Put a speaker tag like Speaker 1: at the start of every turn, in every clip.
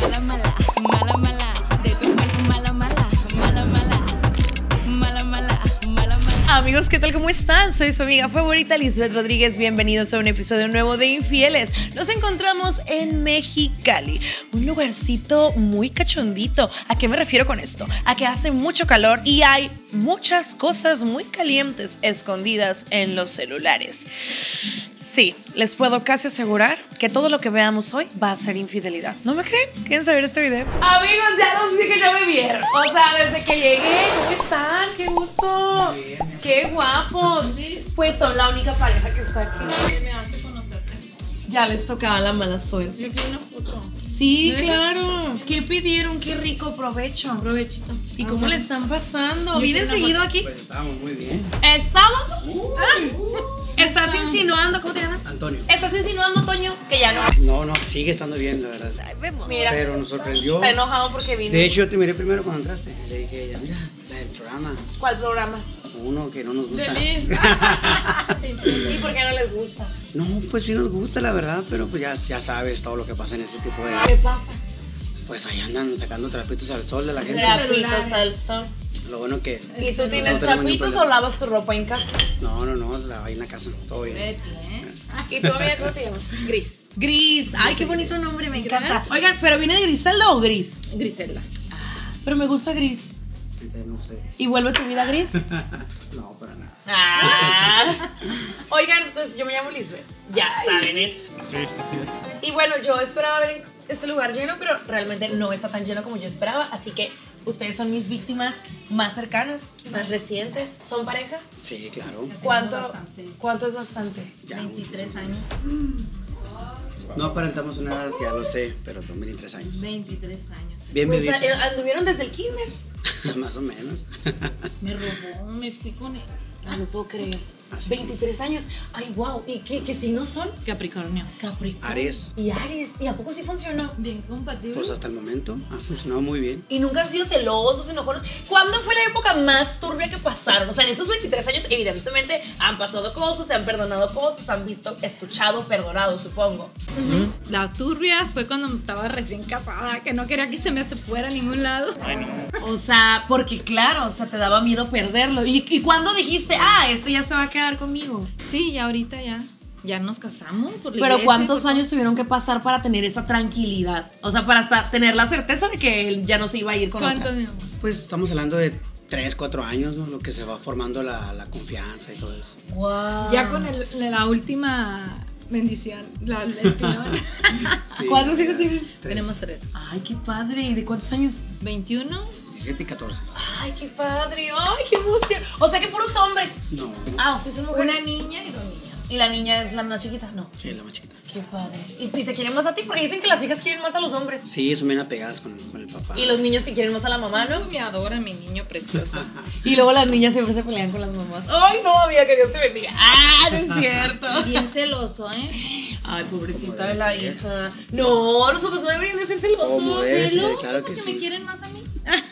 Speaker 1: Mala, mala, mala, mala, de tu cuerpo mala, mala, mala, mala, mala, mala, mala, mala. Amigos, ¿qué tal? ¿Cómo están? Soy su amiga favorita, Lisbeth Rodríguez. Bienvenidos a un episodio nuevo de Infieles. Nos encontramos en Mexicali, un lugarcito muy cachondito. ¿A qué me refiero con esto? A que hace mucho calor y hay muchas cosas muy calientes escondidas en los celulares. Sí, les puedo casi asegurar que todo lo que veamos hoy va a ser infidelidad. ¿No me creen? ¿Quieren saber este video? Amigos, ya los vi que ya me vieron. O sea, desde que llegué, ¿cómo están? ¡Qué gusto! Bien. ¡Qué guapos! Pues son la única pareja que está aquí.
Speaker 2: Me hace conocerte.
Speaker 1: Ya les tocaba la mala suerte.
Speaker 2: Yo quiero una foto.
Speaker 1: Sí, claro. ¿Qué pidieron? ¡Qué rico provecho!
Speaker 2: Provechito.
Speaker 1: ¿Y cómo le están pasando? ¿Vienen seguido aquí?
Speaker 3: Pues estábamos muy bien.
Speaker 1: ¿Estábamos? ¿Estás insinuando? ¿Cómo te llamas?
Speaker 3: Antonio.
Speaker 1: ¿Estás insinuando, Toño? Que ya no.
Speaker 3: No, sigue estando bien, la verdad.
Speaker 1: Mira.
Speaker 3: Pero nos sorprendió.
Speaker 1: Está enojado porque vino.
Speaker 3: De hecho, yo te miré primero cuando entraste. Le dije a ella, mira, la del programa.
Speaker 1: ¿Cuál programa?
Speaker 3: Uno que no nos gusta.
Speaker 2: Feliz.
Speaker 1: ¿Y por qué no les gusta?
Speaker 3: No, pues sí nos gusta, la verdad, pero pues ya sabes todo lo que pasa en ese tipo de...
Speaker 1: ¿Qué pasa?
Speaker 3: Pues ahí andan sacando trapitos al sol de la gente.
Speaker 1: Trapitos al sol.
Speaker 3: Lo bueno que...
Speaker 1: ¿Y tú tienes
Speaker 3: no tenemos
Speaker 1: trapitos
Speaker 3: ningún
Speaker 1: o lavas tu ropa en casa?
Speaker 3: No, ahí en la casa, todo bien.
Speaker 2: Betty,
Speaker 1: ¿Y tú, amiga, cómo te llamas?
Speaker 2: Gris.
Speaker 1: Gris. Ay, qué bonito nombre, me encanta.
Speaker 2: Gracias.
Speaker 1: Oigan, ¿pero viene de Griselda o Gris?
Speaker 2: Griselda.
Speaker 1: Pero me gusta Gris.
Speaker 3: No sé.
Speaker 1: ¿Y vuelve tu vida gris?
Speaker 3: No, para nada.
Speaker 1: Oigan, pues yo me llamo Lisbeth. Ya saben eso.
Speaker 3: Sí, así es.
Speaker 1: Y bueno, yo esperaba ver este lugar lleno, pero realmente no está tan lleno como yo esperaba. Así que ustedes son mis víctimas más cercanas, más recientes. ¿Son pareja?
Speaker 3: Sí, claro.
Speaker 1: ¿Cuánto es bastante?
Speaker 3: Ya,
Speaker 2: 23 años.
Speaker 3: No aparentamos una edad, ya lo sé, pero son 23 años.
Speaker 2: 23 años.
Speaker 3: Bien
Speaker 1: Pues
Speaker 3: vividos.
Speaker 1: anduvieron desde el kinder.
Speaker 3: Más o menos.
Speaker 2: Me robó, me fui con él.
Speaker 1: No lo puedo creer.
Speaker 3: Así
Speaker 1: 23 años. Ay, wow. ¿Y qué signos son?
Speaker 2: Capricornio.
Speaker 1: Capricornio.
Speaker 3: Aries.
Speaker 1: Y Aries. ¿Y a poco sí funcionó?
Speaker 2: Bien compatible.
Speaker 3: Pues hasta el momento ha funcionado muy bien.
Speaker 1: Y nunca han sido celosos, enojones. ¿Cuándo fue la época más turbia que pasaron? O sea, en estos 23 años, evidentemente, han pasado cosas, se han perdonado cosas, han visto, escuchado, perdonado, supongo.
Speaker 2: La turbia fue cuando estaba recién casada, que no quería que se me fuera a ningún lado.
Speaker 1: O sea, porque claro, o sea, te daba miedo perderlo. ¿Y cuándo dijiste, este ya se va a quedar conmigo?
Speaker 2: Sí, ya ahorita ya nos casamos por la
Speaker 1: Pero
Speaker 2: iglesia,
Speaker 1: ¿cuántos
Speaker 2: por-
Speaker 1: años tuvieron que pasar para tener esa tranquilidad? O sea, para hasta tener la certeza de que él ya no se iba a ir con
Speaker 2: ¿Cuánto,
Speaker 1: otra.
Speaker 2: mi amor?
Speaker 3: Pues estamos hablando de 3, 4 años, ¿no? Lo que se va formando la confianza y todo eso.
Speaker 1: Wow.
Speaker 2: Ya con la última bendición, el pilón.
Speaker 3: Sí,
Speaker 1: ¿Cuántos
Speaker 3: ya,
Speaker 1: hijos tienen?
Speaker 3: 3,
Speaker 2: Tenemos 3.
Speaker 1: Ay, qué padre. ¿Y de cuántos años?
Speaker 2: 21.
Speaker 3: 17 y 14.
Speaker 1: Ay, qué padre. Ay, qué emoción. O sea que puros hombres.
Speaker 3: No.
Speaker 1: O sea, son mujeres.
Speaker 2: Una niña y 2 niñas.
Speaker 1: ¿Y la niña es la más chiquita? No.
Speaker 3: Sí, la más chiquita.
Speaker 1: Qué padre. ¿Y te quieren más a ti? Porque dicen que las hijas quieren más a los hombres.
Speaker 3: Sí, son bien apegadas con el papá.
Speaker 1: Y los niños que quieren más a la mamá, ¿no?
Speaker 2: Me adora mi niño precioso.
Speaker 1: Y luego las niñas siempre se pelean con las mamás. Ay, no, amiga, que Dios te bendiga. No es cierto.
Speaker 2: Bien celoso, ¿eh?
Speaker 1: Ay, pobrecita
Speaker 3: ¿Cómo
Speaker 1: de la
Speaker 3: debe ser?
Speaker 1: hija. No, los papás no deberían de ser celosos.
Speaker 3: ¿Cómo debe ser?
Speaker 2: Celoso
Speaker 3: Claro que
Speaker 2: porque
Speaker 3: sí.
Speaker 2: me quieren más a mí.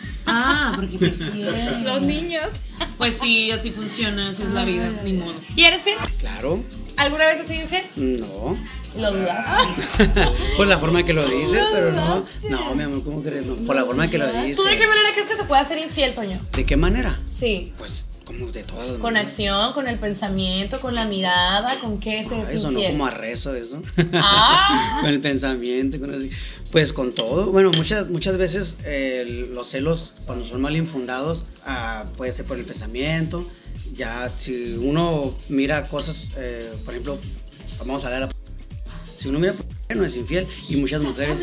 Speaker 1: Porque te quieren.
Speaker 2: Los niños.
Speaker 1: Pues sí, así funciona, así es la vida, ni modo. ¿Y eres fiel?
Speaker 3: Claro.
Speaker 1: ¿Alguna vez has sido infiel?
Speaker 3: No.
Speaker 1: Lo dudaste.
Speaker 3: Por la forma que lo dice, pero no. No, mi amor, ¿cómo crees? No, por la forma que lo dice.
Speaker 1: ¿Tú de qué manera crees que se puede hacer infiel, Toño?
Speaker 3: ¿De qué manera?
Speaker 1: Sí.
Speaker 3: Pues como de todas las
Speaker 1: Con
Speaker 3: maneras.
Speaker 1: acción, con el pensamiento, con la mirada, ¿con qué se es
Speaker 3: Eso no
Speaker 1: infiel?
Speaker 3: como a rezo, eso.
Speaker 1: Ah.
Speaker 3: Con el pensamiento, pues con todo. Bueno, muchas veces los celos, cuando son mal infundados, puede ser por el pensamiento. Ya, si uno mira cosas, por ejemplo, vamos a hablar de la... Si uno mira, no es infiel. Y muchas mujeres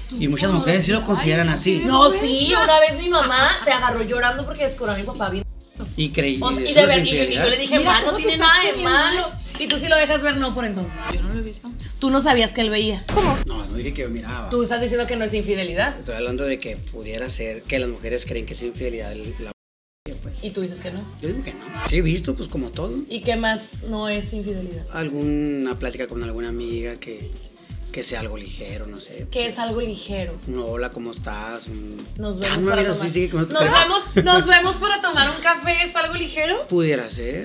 Speaker 3: sí lo consideran así.
Speaker 1: No, sí, una vez mi mamá se agarró llorando porque descubrió a mi papá bien.
Speaker 3: Y creí.
Speaker 1: O sea,
Speaker 3: eso
Speaker 1: y,
Speaker 3: es
Speaker 1: de ver,
Speaker 3: la
Speaker 1: y yo
Speaker 3: infidelidad.
Speaker 1: le dije,
Speaker 2: Mira,
Speaker 1: ma, no
Speaker 2: ¿cómo
Speaker 1: tiene
Speaker 2: te
Speaker 1: nada
Speaker 2: estás
Speaker 1: de
Speaker 2: poniendo
Speaker 1: malo. Y tú sí lo dejas ver, no, por entonces.
Speaker 2: Yo no lo he visto.
Speaker 1: Tú no sabías que él veía. ¿Cómo?
Speaker 3: No dije que yo miraba.
Speaker 1: Tú estás diciendo que no es infidelidad.
Speaker 3: Estoy hablando de que pudiera ser que las mujeres creen que es infidelidad la pues.
Speaker 1: Y tú dices que no.
Speaker 3: Yo digo que no. Sí, he visto, pues como todo.
Speaker 1: ¿Y qué más no es infidelidad?
Speaker 3: Alguna plática con alguna amiga que sea algo ligero, no sé.
Speaker 1: Que es algo ligero.
Speaker 3: Un hola, ¿cómo estás?
Speaker 1: Nos
Speaker 3: Ah,
Speaker 1: vemos
Speaker 3: no,
Speaker 1: para
Speaker 3: mira,
Speaker 1: tomar.
Speaker 3: sí, sigue con otro
Speaker 1: Nos
Speaker 3: tema.
Speaker 1: vemos para tomar un café, ¿es algo ligero?
Speaker 3: Pudiera ser.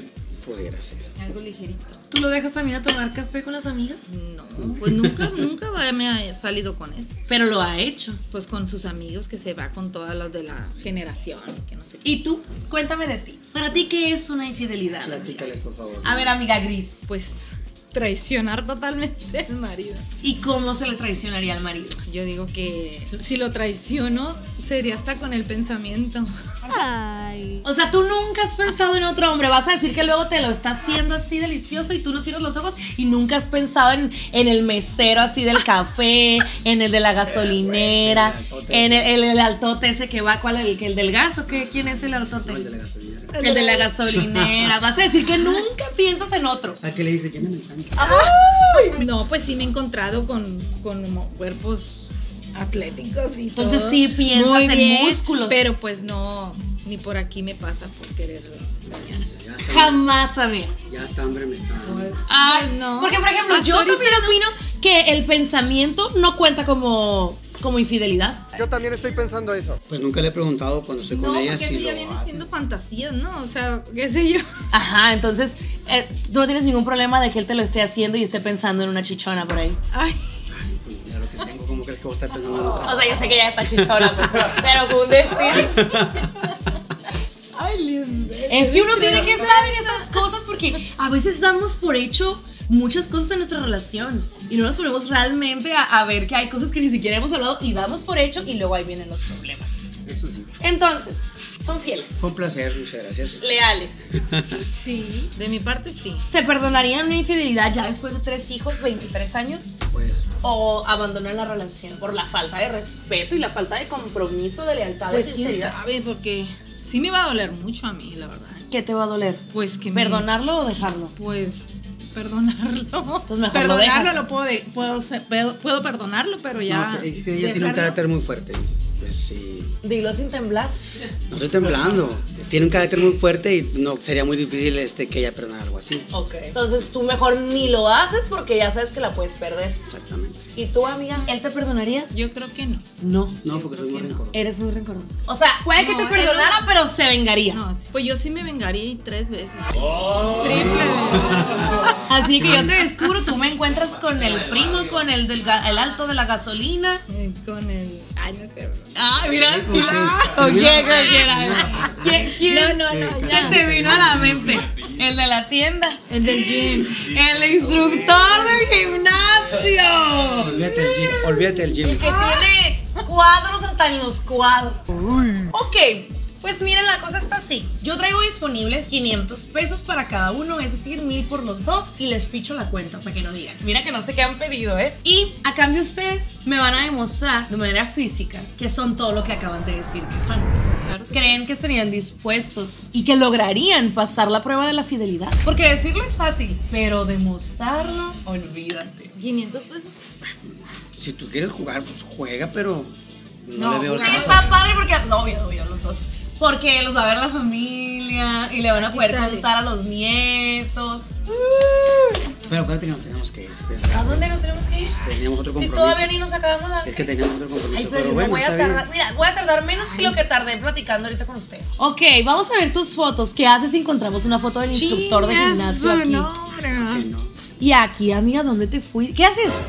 Speaker 3: Pudiera ser.
Speaker 2: Algo ligerito.
Speaker 1: ¿Tú lo dejas también a tomar café con las amigas?
Speaker 2: No, pues nunca me ha salido con eso.
Speaker 1: Pero lo ha hecho.
Speaker 2: Pues con sus amigos, que se va con todas las de la generación, que no sé qué.
Speaker 1: ¿Y tú? Cuéntame de ti. ¿Para ti qué es una infidelidad?
Speaker 3: Platícale, por favor.
Speaker 1: A ver, amiga Gris.
Speaker 2: Pues traicionar totalmente al marido.
Speaker 1: ¿Y cómo se le traicionaría al marido?
Speaker 2: Yo digo que si lo traiciono, sería hasta con el pensamiento. Ay.
Speaker 1: O sea, tú nunca has pensado en otro hombre. Vas a decir que luego te lo está haciendo así delicioso y tú no cierras los ojos y nunca has pensado en el mesero así del café, en el de la gasolinera, en el altote ese que va. ¿Cuál es el del gas o qué? ¿Quién es el altote?
Speaker 3: El de la gasolinera.
Speaker 1: El de la gasolinera. Vas a decir que nunca piensas en otro.
Speaker 3: ¿A qué le dice? ¿Quién es el tanque?
Speaker 2: No, pues sí me he encontrado con como cuerpos atléticos y
Speaker 1: Entonces
Speaker 2: todo.
Speaker 1: sí piensas
Speaker 2: Muy
Speaker 1: en
Speaker 2: bien,
Speaker 1: músculos.
Speaker 2: pero pues no, ni por aquí me pasa por querer dañar.
Speaker 3: Ya está,
Speaker 1: Jamás, amiga.
Speaker 3: ya está, hambre me está dando.
Speaker 1: Ay,
Speaker 2: no.
Speaker 1: Porque, por ejemplo,
Speaker 2: Hasta
Speaker 1: yo
Speaker 2: ahorita
Speaker 1: también opino que el pensamiento no cuenta como infidelidad.
Speaker 4: Yo también estoy pensando eso.
Speaker 3: Pues nunca le he preguntado cuando estoy con
Speaker 2: No,
Speaker 3: ella
Speaker 2: porque
Speaker 3: si
Speaker 2: eso ya
Speaker 3: lo
Speaker 2: viene
Speaker 3: hace.
Speaker 2: siendo fantasía, ¿no? O sea, qué sé yo.
Speaker 1: Ajá, entonces tú no tienes ningún problema de que él te lo esté haciendo y esté pensando en una chichona por ahí.
Speaker 2: Ay,
Speaker 3: Ay, pues mira lo que tengo, ¿cómo crees que voy a estar pensando en otra?
Speaker 1: O sea, yo sé que ya está chichona, pero fue un decir.
Speaker 2: ay, Lisbeth.
Speaker 1: Es que uno tiene que saber esas cosas porque a veces damos por hecho muchas cosas en nuestra relación y no nos ponemos realmente a ver que hay cosas que ni siquiera hemos hablado y damos por hecho y luego ahí vienen los problemas.
Speaker 3: Eso sí.
Speaker 1: Entonces, son fieles,
Speaker 3: Fue un placer, muchas gracias.
Speaker 1: leales.
Speaker 2: Sí, de mi parte sí.
Speaker 1: ¿Se perdonarían una infidelidad ya después de 3 hijos, 23 años?
Speaker 3: Pues,
Speaker 1: ¿O abandonan la relación por la falta de respeto y la falta de compromiso, de lealtad,
Speaker 2: Pues
Speaker 1: de
Speaker 2: quién
Speaker 1: sinceridad?
Speaker 2: sabe, porque sí me va a doler mucho a mí, la verdad.
Speaker 1: ¿Qué te va a doler?
Speaker 2: Pues que
Speaker 1: ¿Perdonarlo o dejarlo?
Speaker 2: Pues perdonarlo.
Speaker 1: Entonces mejor lo
Speaker 2: perdonarlo
Speaker 1: dejas.
Speaker 2: lo puedo perdonarlo, pero ya.
Speaker 3: no, es que ella tiene un
Speaker 2: dejarlo.
Speaker 3: carácter muy fuerte. Pues sí.
Speaker 1: Dilo sin temblar.
Speaker 3: No estoy temblando. Tiene un carácter muy fuerte y no sería muy difícil que ella perdonara algo así.
Speaker 1: Ok. Entonces tú mejor ni lo haces porque ya sabes que la puedes perder.
Speaker 3: Exactamente.
Speaker 1: ¿Y tú, amiga? ¿Él te perdonaría?
Speaker 2: Yo creo que no.
Speaker 1: No.
Speaker 3: No, porque soy muy rencoroso.
Speaker 1: Eres muy rencoroso. O sea, puede que
Speaker 2: No,
Speaker 1: te
Speaker 2: él
Speaker 1: perdonara, pero se vengaría.
Speaker 2: No, pues yo sí me vengaría y 3 veces. Triple veces.
Speaker 1: Así que yo te descubro, tú me encuentras con el primo, con el del el alto de la gasolina.
Speaker 2: Con el. Ay, no sé.
Speaker 1: Ay, mira, sí.
Speaker 3: ¿Con
Speaker 1: ¿Con
Speaker 3: quién?
Speaker 1: quién? ¿Quién?
Speaker 2: No,
Speaker 1: Ya te vino a la mente. El de la tienda.
Speaker 2: El del gym.
Speaker 1: El instructor del gimnasio.
Speaker 3: Olvídate del gym. Olvídate del
Speaker 1: El
Speaker 3: gym.
Speaker 1: que tiene cuadros hasta en los cuadros. Ok, pues miren, la cosa está así. Yo traigo disponibles 500 pesos para cada uno, es decir, 1000 por los dos. Y les picho la cuenta para que no digan. Mira que no sé qué han pedido, ¿eh? Y a cambio ustedes me van a demostrar de manera física que son todo lo que acaban de decir que son.
Speaker 2: Claro que
Speaker 1: ¿Creen que estarían dispuestos y que lograrían pasar la prueba de la fidelidad? Porque decirlo es fácil, pero demostrarlo, olvídate.
Speaker 2: 500 pesos.
Speaker 3: Si tú quieres jugar, pues juega, pero no,
Speaker 2: No,
Speaker 3: le veo el
Speaker 2: jugar
Speaker 3: caso.
Speaker 1: Está padre porque, no, obvio, los dos. Porque los va a ver la familia y le van a poder
Speaker 2: Dale.
Speaker 1: contar a los nietos.
Speaker 3: Pero acuérdate que nos tenemos que ir.
Speaker 1: ¿A dónde nos tenemos que ir?
Speaker 3: Teníamos otro
Speaker 1: Si
Speaker 3: compromiso.
Speaker 1: todavía ni nos acabamos de...
Speaker 3: Es que teníamos otro compromiso.
Speaker 1: Ay, pero
Speaker 3: bueno,
Speaker 1: no voy a
Speaker 3: está
Speaker 1: tardar.
Speaker 3: bien.
Speaker 1: Mira, voy a tardar menos que lo que tardé platicando ahorita con ustedes. Ok, vamos a ver tus fotos. ¿Qué haces si encontramos una foto del instructor de gimnasio aquí?
Speaker 2: No, hombre, no.
Speaker 3: Sí, no.
Speaker 1: Y aquí, amiga, ¿dónde te fui? ¿Qué haces?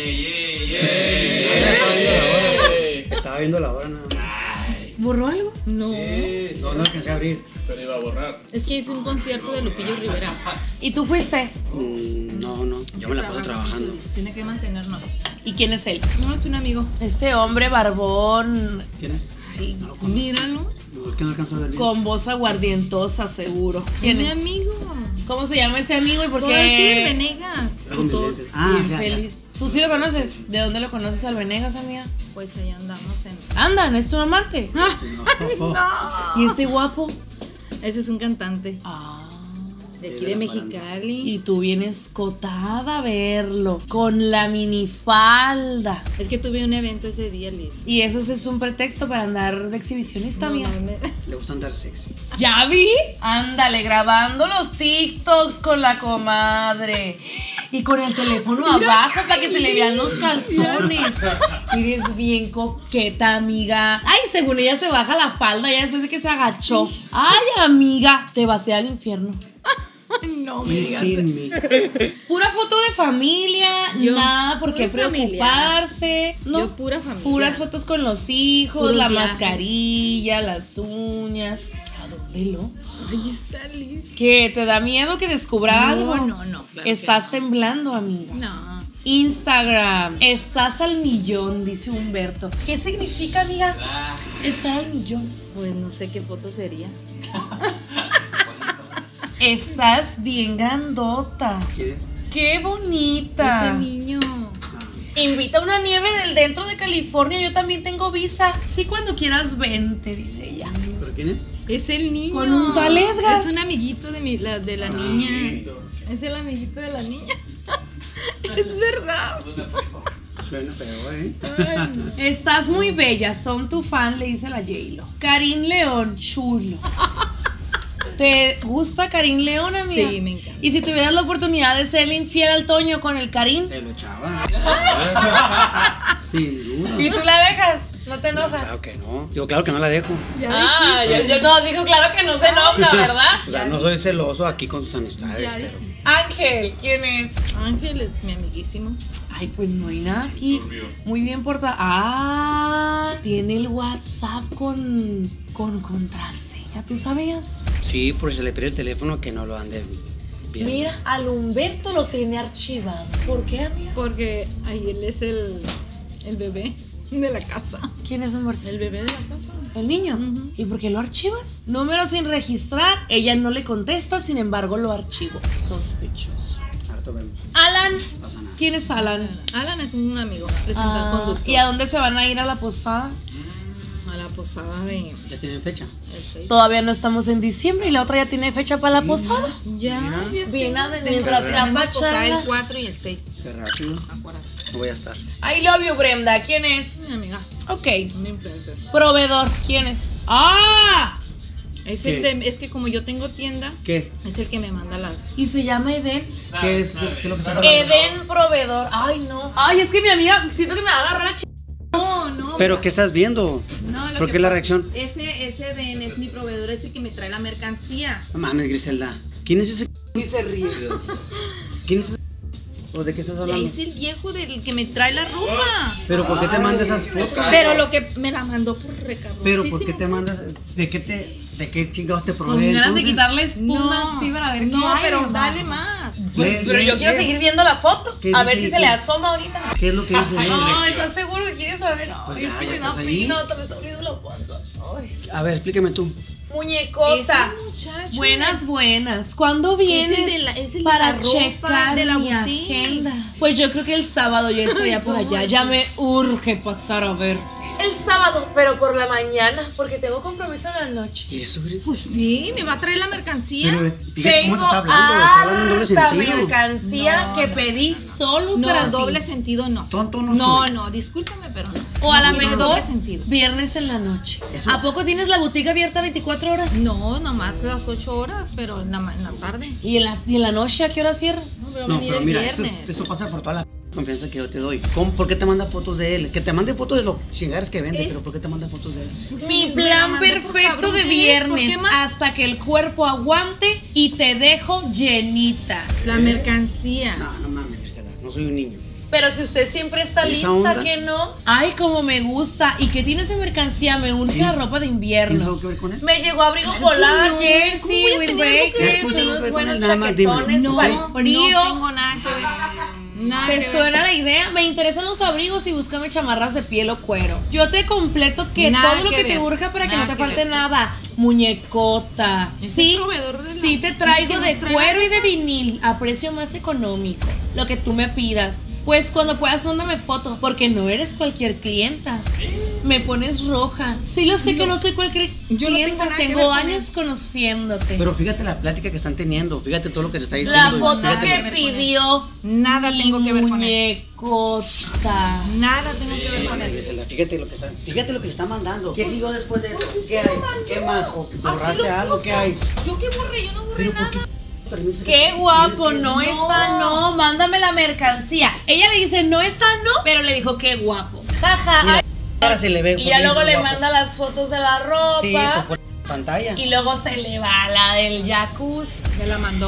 Speaker 3: Estaba viendo la hora nada más.
Speaker 1: ¿Borró algo?
Speaker 2: No.
Speaker 3: No alcancé a abrir.
Speaker 5: Pero iba a borrar.
Speaker 2: Es que fue un concierto de Lupillo Rivera.
Speaker 1: ¿Y tú fuiste?
Speaker 3: No. Yo me la paso trabajando.
Speaker 2: Tiene que mantenernos.
Speaker 1: ¿Y quién es él?
Speaker 2: No, es un amigo.
Speaker 1: Este hombre barbón,
Speaker 3: ¿Quién es?
Speaker 2: Ay, míralo.
Speaker 3: No, es que no alcanzo a ver bien.
Speaker 1: con voz aguardientosa, seguro. ¿Quién
Speaker 2: Mi
Speaker 1: es?
Speaker 2: amigo.
Speaker 1: ¿Cómo se llama ese amigo y por
Speaker 2: ¿Puedo decir
Speaker 1: qué?
Speaker 2: Venegas?
Speaker 3: Traigo mis lentes. Ah,
Speaker 1: Bien
Speaker 3: ya.
Speaker 1: feliz. ¿Tú sí lo conoces? ¿De dónde lo conoces al Venegas, amiga?
Speaker 2: Pues ahí andamos en.
Speaker 1: Andan, es tu amante.
Speaker 3: No.
Speaker 1: ¿Y este guapo?
Speaker 2: Ese es un cantante
Speaker 1: Ah.
Speaker 2: de aquí
Speaker 3: Sí,
Speaker 2: de
Speaker 3: de la farándula.
Speaker 2: Mexicali.
Speaker 1: Y tú vienes cotada a verlo, con la minifalda.
Speaker 2: Es que tuve un evento ese día, Liz.
Speaker 1: Y eso es un pretexto para andar de exhibicionista, amiga.
Speaker 3: Le gusta andar sexy.
Speaker 1: ¿Ya vi? Ándale, grabando los TikToks con la comadre. Y con el teléfono abajo para que se le vean los calzones. Eres bien coqueta, amiga. Ay, según ella se baja la falda ya después de que se agachó. Ay, amiga, te vas a ir al infierno.
Speaker 2: No me
Speaker 3: Y
Speaker 2: digas.
Speaker 3: sin mí.
Speaker 1: Pura foto de familia,
Speaker 2: Yo,
Speaker 1: nada por qué
Speaker 2: pura familia.
Speaker 1: preocuparse. No,
Speaker 2: Yo pura familia.
Speaker 1: puras fotos con los hijos,
Speaker 2: Puro
Speaker 1: la
Speaker 2: viaje.
Speaker 1: mascarilla, las uñas. ¿A dónde lo?
Speaker 2: Ay, está lindo.
Speaker 1: ¿Que te da miedo que descubra algo?
Speaker 2: No. Claro que
Speaker 1: Estás
Speaker 2: no.
Speaker 1: temblando, amiga.
Speaker 2: No.
Speaker 1: Instagram. Estás al millón, dice Humberto. ¿Qué significa, amiga? Estar al millón.
Speaker 2: Pues no sé qué foto sería.
Speaker 1: Estás bien grandota.
Speaker 3: ¿Quieres?
Speaker 1: Qué bonita.
Speaker 2: Ese niño.
Speaker 1: Invita a una nieve del dentro de California. Yo también tengo visa. Sí, cuando quieras vente, dice ella.
Speaker 3: ¿Pero quién es?
Speaker 2: Es el niño.
Speaker 1: Con un tal Edgar.
Speaker 2: Es un amiguito de la niña. Es el amiguito de la niña. Es verdad.
Speaker 3: Suena feo, ¿eh?
Speaker 2: Ay, no.
Speaker 1: Estás muy bella, son tu fan, le dice la J-Lo. Karim León, chulo. ¿Te gusta Karim León, amiga?
Speaker 2: Sí, me encanta.
Speaker 1: Y si tuvieras la oportunidad de serle infiel al Toño con el Karim,
Speaker 3: Se lo echaba. Sin duda.
Speaker 1: ¿y tú la dejas? ¿No te enojas?
Speaker 3: Claro que no. Digo, claro que no la dejo.
Speaker 2: Ya dijiste.
Speaker 1: yo no, dijo claro que no se enoja, ¿verdad?
Speaker 3: O sea, no soy celoso aquí con sus amistades,
Speaker 2: Ya
Speaker 3: pero.
Speaker 2: dijiste.
Speaker 1: Ángel, ¿quién es?
Speaker 2: Ángel es mi amiguísimo.
Speaker 1: Ay, pues no hay nada aquí. Muy bien portada. Ah, tiene el WhatsApp con contraseña. ¿Tú sabías?
Speaker 3: Sí, por si se le pierde el teléfono, que no lo ande viendo.
Speaker 1: Mira, al Humberto lo tiene archivado. ¿Por qué, amiga?
Speaker 2: Porque ahí él es el bebé de la casa.
Speaker 1: ¿Quién es Humberto?
Speaker 2: El bebé de la casa.
Speaker 1: ¿El niño?
Speaker 2: Ujú.
Speaker 1: ¿Y por qué lo archivas? Número sin registrar. Ella no le contesta, sin embargo lo archivo. Sospechoso.
Speaker 3: Harto vemos.
Speaker 1: Alan.
Speaker 3: No pasa nada.
Speaker 1: ¿Quién es Alan?
Speaker 2: Alan es un amigo. Es
Speaker 1: Ah,
Speaker 2: conductor.
Speaker 1: ¿y a dónde se van a ir a la posada?
Speaker 2: A la posada de
Speaker 3: ¿Ya tienen fecha?
Speaker 2: el 6.
Speaker 1: Todavía no estamos en diciembre y la otra ya tiene fecha para la posada.
Speaker 2: Ya,
Speaker 3: Mira.
Speaker 1: Bien,
Speaker 2: tenemos
Speaker 1: mientras sea
Speaker 2: posada el
Speaker 1: pachanga.
Speaker 2: 4 y el 6.
Speaker 3: Qué rápido.
Speaker 2: Acuérdate.
Speaker 3: No voy a estar.
Speaker 1: I love you, Brenda. ¿Quién es?
Speaker 2: Mi amiga,
Speaker 1: Ok.
Speaker 2: una influencer.
Speaker 1: Proveedor. ¿Quién es? ¡Ah!
Speaker 2: Es,
Speaker 3: ¿Qué?
Speaker 2: es que como yo tengo tienda,
Speaker 3: ¿Qué?
Speaker 2: es el que me manda las.
Speaker 1: Y se llama Eden.
Speaker 3: ¿Qué es lo que estás hablando?
Speaker 1: Eden Proveedor. Ay, no. Ay, es que mi amiga, siento que me va a agarrar a
Speaker 2: No.
Speaker 3: ¿Pero qué estás viendo?
Speaker 2: No, lo
Speaker 3: ¿Por
Speaker 2: que
Speaker 3: qué la
Speaker 2: pasa-
Speaker 3: reacción?
Speaker 2: Ese Eden es mi proveedor, es el que me trae la mercancía.
Speaker 3: No mames, Griselda. ¿Quién es ese?
Speaker 1: Y se ríe.
Speaker 3: ¿Quién es ese? ¿O de qué estás hablando?
Speaker 2: Es el viejo del que me trae la ropa.
Speaker 3: ¿Pero por qué te manda esas fotos?
Speaker 2: Pero lo que me la mandó por recargo.
Speaker 3: ¿Pero por qué te mandas? ¿De qué chingados te
Speaker 1: Con
Speaker 3: provee?
Speaker 1: ganas de
Speaker 3: entonces?
Speaker 1: quitarle espuma
Speaker 2: No,
Speaker 1: así para ver qué
Speaker 2: no,
Speaker 1: hay.
Speaker 2: pero
Speaker 1: ¿verdad?
Speaker 2: dale más.
Speaker 1: Pues,
Speaker 3: Lee,
Speaker 1: pero
Speaker 3: lee,
Speaker 1: yo quiero
Speaker 3: lee.
Speaker 1: seguir viendo la foto.
Speaker 3: ¿Qué
Speaker 1: A ver
Speaker 3: dice?
Speaker 1: si se le
Speaker 3: ¿Qué?
Speaker 1: asoma ahorita.
Speaker 3: ¿Qué es lo que dice?
Speaker 1: Ay, ¿estás seguro que quieres saber? Ay,
Speaker 3: Pues
Speaker 1: es
Speaker 3: ya,
Speaker 1: que
Speaker 3: ya
Speaker 1: me da
Speaker 3: estás ahí.
Speaker 1: pena, hasta me está abriendo la panza. Ay.
Speaker 3: A ver, explícame tú.
Speaker 1: Muñecota.
Speaker 2: Ese muchacho.
Speaker 1: Buenas. ¿Cuándo vienes
Speaker 2: es el de
Speaker 1: para
Speaker 2: la ropa,
Speaker 1: checar
Speaker 2: de la
Speaker 1: mi
Speaker 2: boutique.
Speaker 1: agenda? Pues yo creo que el sábado yo estaría por
Speaker 2: Ay,
Speaker 1: allá.
Speaker 2: no.
Speaker 1: Ya me urge pasar a verte. El sábado, pero por la mañana, porque tengo compromiso en la noche.
Speaker 3: ¿Y eso, Gris?
Speaker 2: Pues sí, me va a traer la mercancía.
Speaker 3: Pero fíjate cómo te está hablando. Está hablando en doble
Speaker 1: harta
Speaker 3: sentido.
Speaker 1: mercancía
Speaker 2: No,
Speaker 1: que
Speaker 2: no.
Speaker 1: pedí solo
Speaker 2: No,
Speaker 1: para
Speaker 2: doble
Speaker 1: ti.
Speaker 2: sentido no.
Speaker 3: Tonto no
Speaker 2: No,
Speaker 3: soy.
Speaker 2: no, discúlpame, pero no.
Speaker 1: O a
Speaker 2: No,
Speaker 1: lo
Speaker 2: tiene
Speaker 1: mejor
Speaker 2: doble sentido.
Speaker 1: viernes en la noche.
Speaker 3: Eso-
Speaker 1: ¿A poco tienes la boutique abierta 24 horas?
Speaker 2: No, nomás las 8 horas, pero en la tarde.
Speaker 1: ¿Y en la noche a qué hora cierras?
Speaker 2: No, pero
Speaker 3: No,
Speaker 2: venir
Speaker 3: pero
Speaker 2: el
Speaker 3: mira,
Speaker 2: viernes.
Speaker 3: esto pasa por toda la confianza que yo te doy. ¿Por qué te manda fotos de él? Que te mande fotos de los chingares que vende,
Speaker 2: Es-
Speaker 3: pero ¿por qué te manda fotos de él?
Speaker 1: Mi
Speaker 2: Me la
Speaker 1: plan
Speaker 2: mandó por
Speaker 1: perfecto
Speaker 2: cabrón,
Speaker 1: de
Speaker 2: ¿qué es? ¿Por
Speaker 1: viernes
Speaker 2: qué más?
Speaker 1: hasta que el cuerpo aguante y te dejo llenita.
Speaker 2: La mercancía.
Speaker 3: No mames, Griselda, no soy un niño.
Speaker 1: Pero si usted siempre está
Speaker 3: ¿Esa
Speaker 1: lista,
Speaker 3: onda?
Speaker 1: ¿qué no? Ay, como me gusta. ¿Y qué tienes de mercancía? Me urge la ropa de
Speaker 3: ¿Tienes
Speaker 1: invierno.
Speaker 3: algo que ver con él?
Speaker 1: Me llegó abrigo
Speaker 2: Claro
Speaker 1: polar,
Speaker 2: que no.
Speaker 1: jersey,
Speaker 2: ¿Cómo voy a tener algo que ver
Speaker 1: windbreakers,
Speaker 3: con eso?
Speaker 1: unos buenos
Speaker 3: Nada más dime.
Speaker 1: chaquetones
Speaker 2: No,
Speaker 1: para el
Speaker 2: no
Speaker 1: frío.
Speaker 2: tengo nada que ver. Nada
Speaker 1: ¿Te
Speaker 2: que ver.
Speaker 1: suena la idea? Me interesan los abrigos y búscame chamarras de piel o cuero. Yo te completo que
Speaker 2: Nada
Speaker 1: todo lo
Speaker 2: que
Speaker 1: que te
Speaker 2: ver.
Speaker 1: urja para que
Speaker 2: Nada
Speaker 1: no te
Speaker 2: que
Speaker 1: falte
Speaker 2: ver.
Speaker 1: nada. Muñecota.
Speaker 2: Es
Speaker 1: Sí,
Speaker 2: el proveedor de la-
Speaker 1: sí te traigo
Speaker 2: ¿Qué
Speaker 1: de
Speaker 2: nos trae?
Speaker 1: cuero y de vinil a precio más económico. Lo que tú me pidas. Pues cuando puedas, mándame foto, porque no eres cualquier clienta. Me pones roja. Sí, lo sé que no soy cualquier
Speaker 2: Yo no tengo
Speaker 1: clienta.
Speaker 2: nada que
Speaker 1: Tengo
Speaker 2: ver con
Speaker 1: años conociéndote.
Speaker 3: Pero fíjate la plática que están teniendo, fíjate todo lo que se está diciendo.
Speaker 1: La foto
Speaker 3: fíjate-
Speaker 1: que pidió
Speaker 2: Nada
Speaker 1: mi
Speaker 2: tengo que ver con él.
Speaker 1: muñecota.
Speaker 2: Nada tengo que ver con él.
Speaker 3: Griselda, fíjate lo que le está mandando. ¿Qué siguió después de eso? ¿Qué hay? ¿Qué más? ¿O borraste algo? ¿Qué hay?
Speaker 2: Yo qué borré, yo no borré
Speaker 3: Pero ¿por
Speaker 2: nada.
Speaker 3: qué permites que-
Speaker 1: Qué guapo,
Speaker 3: tienes que-
Speaker 1: no, esa no, mándame la mercancía. Ella le dice, no, esa no, pero le dijo, qué guapo. Jaja.
Speaker 3: Mira,
Speaker 1: Ay,
Speaker 3: ahora se le ve.
Speaker 1: y ya luego le
Speaker 3: guapo.
Speaker 1: manda las fotos de la ropa.
Speaker 3: Sí, por pantalla.
Speaker 1: Y luego se le va la del jacuzzi.
Speaker 2: Ya la mandó.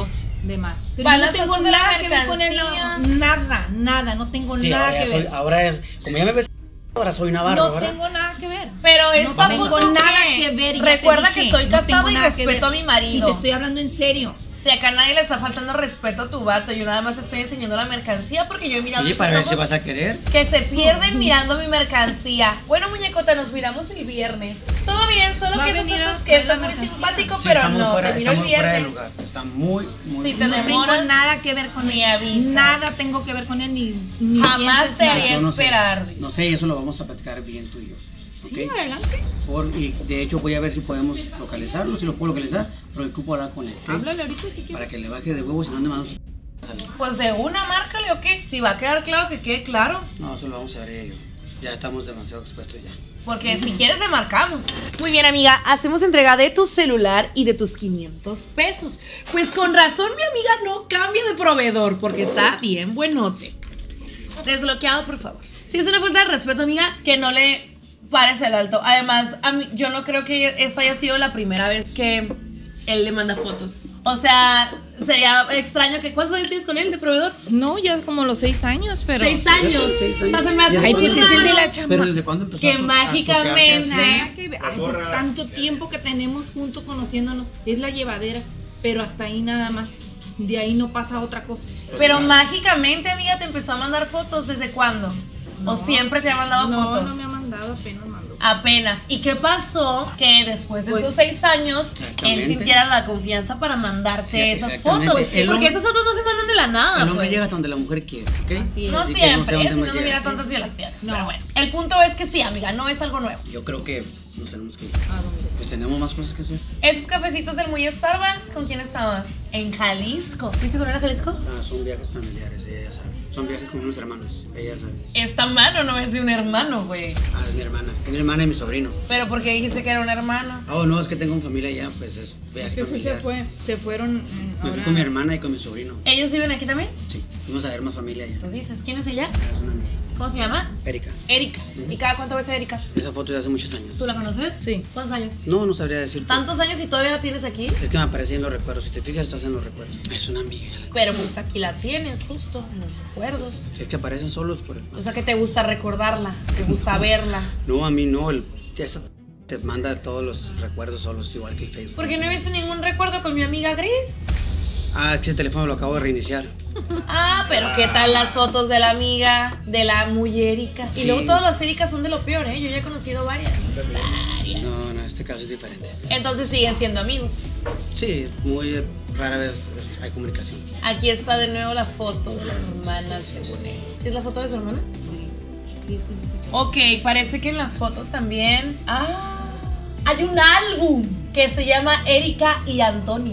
Speaker 2: de más. Pero
Speaker 1: Van
Speaker 2: yo no
Speaker 1: las
Speaker 2: tengo
Speaker 1: fotos de la
Speaker 2: nada que ver con él,
Speaker 1: mercancía.
Speaker 2: nada, no tengo
Speaker 3: Sí,
Speaker 2: nada
Speaker 3: ahora,
Speaker 2: que
Speaker 3: ya soy,
Speaker 2: ver.
Speaker 3: ahora es, como ya me ves, ahora soy Navarro,
Speaker 2: No
Speaker 3: ¿verdad?
Speaker 2: tengo nada que ver.
Speaker 1: Pero esta
Speaker 2: tengo
Speaker 1: foto
Speaker 2: nada
Speaker 1: ¿qué?
Speaker 2: que ver. ya
Speaker 1: Recuerda
Speaker 2: te
Speaker 1: que
Speaker 2: dije,
Speaker 1: soy
Speaker 2: no
Speaker 1: casada
Speaker 2: tengo
Speaker 1: y
Speaker 2: nada que
Speaker 1: respeto a
Speaker 2: ver.
Speaker 1: mi
Speaker 2: Y
Speaker 1: marido.
Speaker 2: te estoy hablando en serio.
Speaker 1: Si acá a nadie le está faltando respeto a tu vato, yo nada más estoy enseñando la mercancía porque yo he mirado
Speaker 3: Sí,
Speaker 1: esos
Speaker 3: para ver si
Speaker 1: ojos
Speaker 3: vas a querer.
Speaker 1: que se pierden mirando mi mercancía. Bueno, muñecota, nos miramos el viernes. Todo bien, solo
Speaker 2: Va
Speaker 1: que
Speaker 2: a
Speaker 1: esos
Speaker 2: venir a
Speaker 1: otros que
Speaker 2: traer
Speaker 1: estás
Speaker 2: la
Speaker 1: muy
Speaker 2: mercancía.
Speaker 1: simpático,
Speaker 3: Sí,
Speaker 1: pero
Speaker 3: estamos
Speaker 1: no,
Speaker 3: fuera,
Speaker 1: te miro el
Speaker 3: estamos fuera de
Speaker 1: viernes.
Speaker 3: lugar. Está muy,
Speaker 1: Sí, te
Speaker 2: No tengo
Speaker 1: demoras,
Speaker 2: nada que ver con
Speaker 1: ni
Speaker 2: él.
Speaker 1: avisas.
Speaker 2: Nada tengo que ver con él ni
Speaker 1: Jamás
Speaker 2: pienses
Speaker 1: te
Speaker 2: nada.
Speaker 1: haría
Speaker 3: Yo no sé,
Speaker 1: esperar.
Speaker 3: no sé, eso lo vamos a platicar bien tú y yo.
Speaker 2: Sí,
Speaker 3: ¿Ok?
Speaker 2: adelante.
Speaker 3: Y de hecho voy a ver si podemos localizarlo, si lo puedo localizar, pero ocupo hablar con él. ¿ok?
Speaker 2: Háblale ahorita si quieres.
Speaker 3: Para que le baje de huevos y no ande más salir.
Speaker 1: Pues de una, márcale o qué. Si va a quedar claro, que quede claro.
Speaker 3: No, eso lo vamos a ver ella y yo. Ya estamos demasiado expuestos ya.
Speaker 1: Porque si quieres le marcamos. Muy bien, amiga, hacemos entrega de tu celular y de tus 500 pesos. Pues con razón mi amiga no cambia de proveedor porque está bien buenote. Desbloqueado, por favor. Si es una falta de respeto, amiga, que no le pares el alto. Además, a mí, yo no creo que esta haya sido la primera vez que él le manda fotos. O sea, sería extraño que... ¿Cuántos años tienes con él de proveedor?
Speaker 2: No, ya como los 6 años, pero.
Speaker 1: 6 años. O sea, se me hace
Speaker 3: ¿Desde
Speaker 2: Ay,
Speaker 1: muy
Speaker 2: pues es el de la chamba.
Speaker 3: Pero ¿desde cuándo empezó
Speaker 1: Que
Speaker 3: a
Speaker 1: mágicamente-
Speaker 2: Nada que ver. Ay, pues tanto tiempo que tenemos juntos conociéndonos. Es la llevadera. Pero hasta ahí nada más. De ahí no pasa otra cosa.
Speaker 1: Pero mágicamente, amiga, te empezó a mandar fotos. ¿Desde cuándo? ¿O siempre te ha mandado
Speaker 2: No,
Speaker 1: fotos?
Speaker 2: no me ha mandado, apenas mandó.
Speaker 1: Apenas. ¿Y qué pasó? Que después de
Speaker 3: Pues,
Speaker 1: estos 6 años, él
Speaker 3: exactamente.
Speaker 1: sintiera la confianza para mandarte
Speaker 3: Sí,
Speaker 1: esas
Speaker 3: exactamente.
Speaker 1: fotos.
Speaker 3: Pues, el
Speaker 1: Porque
Speaker 3: hombre-
Speaker 1: esas fotos no se mandan de la nada.
Speaker 3: El hombre
Speaker 1: pues.
Speaker 3: llega hasta donde la mujer quiere, ¿ok?
Speaker 2: Así es.
Speaker 1: No
Speaker 3: Así que
Speaker 1: siempre,
Speaker 3: no sé
Speaker 1: si
Speaker 3: dónde
Speaker 1: no
Speaker 3: más
Speaker 1: hubiera
Speaker 3: llega.
Speaker 1: tantas violaciones.
Speaker 2: No.
Speaker 1: Pero bueno, el punto es que sí, amiga, no es algo nuevo.
Speaker 3: Yo creo que nos tenemos que ir.
Speaker 2: ¿A dónde?
Speaker 3: Pues tenemos más cosas que hacer.
Speaker 1: Esos cafecitos del Muy Starbucks, ¿con quién estabas? En Jalisco. ¿Viste con él a Jalisco?
Speaker 3: Ah, son viajes familiares, ella ya sabe. Son viajes con unos hermanos, ella ya sabe.
Speaker 1: Esta mano no es de un hermano, güey.
Speaker 3: Ah, es mi hermana. Es mi hermana y mi sobrino.
Speaker 1: Pero porque dijiste que era un hermano.
Speaker 3: Ah, no, es que tengo familia allá, pues es viaje
Speaker 2: Que sí
Speaker 3: familiar.
Speaker 2: se fue. Se fueron.
Speaker 3: Me fui
Speaker 2: ahora-
Speaker 3: con mi hermana y con mi sobrino.
Speaker 1: ¿Ellos viven aquí también?
Speaker 3: Sí, fuimos a ver más familia allá.
Speaker 1: Tú dices, ¿quién es ella?
Speaker 3: Ah, es una amiga.
Speaker 1: ¿Cómo se llama?
Speaker 3: Erika.
Speaker 1: Erika. ¿Y cada cuánto ves a Erika?
Speaker 3: Esa foto de hace muchos años.
Speaker 1: ¿Tú la conoces?
Speaker 2: Sí.
Speaker 1: ¿Cuántos años?
Speaker 3: No, no sabría decirte.
Speaker 1: ¿Tantos años y todavía la tienes aquí?
Speaker 3: Es que me aparece en los recuerdos. Si te fijas, estás en los recuerdos. Es una amiga. ya la-
Speaker 1: Pero pues aquí la tienes, justo, en los recuerdos.
Speaker 3: Sí, es que aparecen solos por el...
Speaker 1: O sea que te gusta recordarla, te gusta verla.
Speaker 3: No, a mí no. Esa te manda todos los recuerdos solos, igual que el Facebook.
Speaker 1: Porque no he visto ningún recuerdo con mi amiga Gris.
Speaker 3: Ah, es que ese teléfono lo acabo de reiniciar.
Speaker 1: Ah, pero ¿qué tal las fotos de la amiga, de la muy Erika? Y
Speaker 3: Sí.
Speaker 1: luego todas las Ericas son de lo peor, ¿eh? Yo ya he conocido varias. Varias.
Speaker 3: No, no, este caso es diferente.
Speaker 1: Entonces siguen siendo amigos.
Speaker 3: Sí, muy rara vez hay comunicación.
Speaker 1: Aquí está de nuevo la foto de la hermana, según él. ¿Sí es la foto de su hermana?
Speaker 2: Sí, es que sí se fue.
Speaker 1: Ok, parece que en las fotos también. Ah, hay un álbum que se llama Erika y Antonio.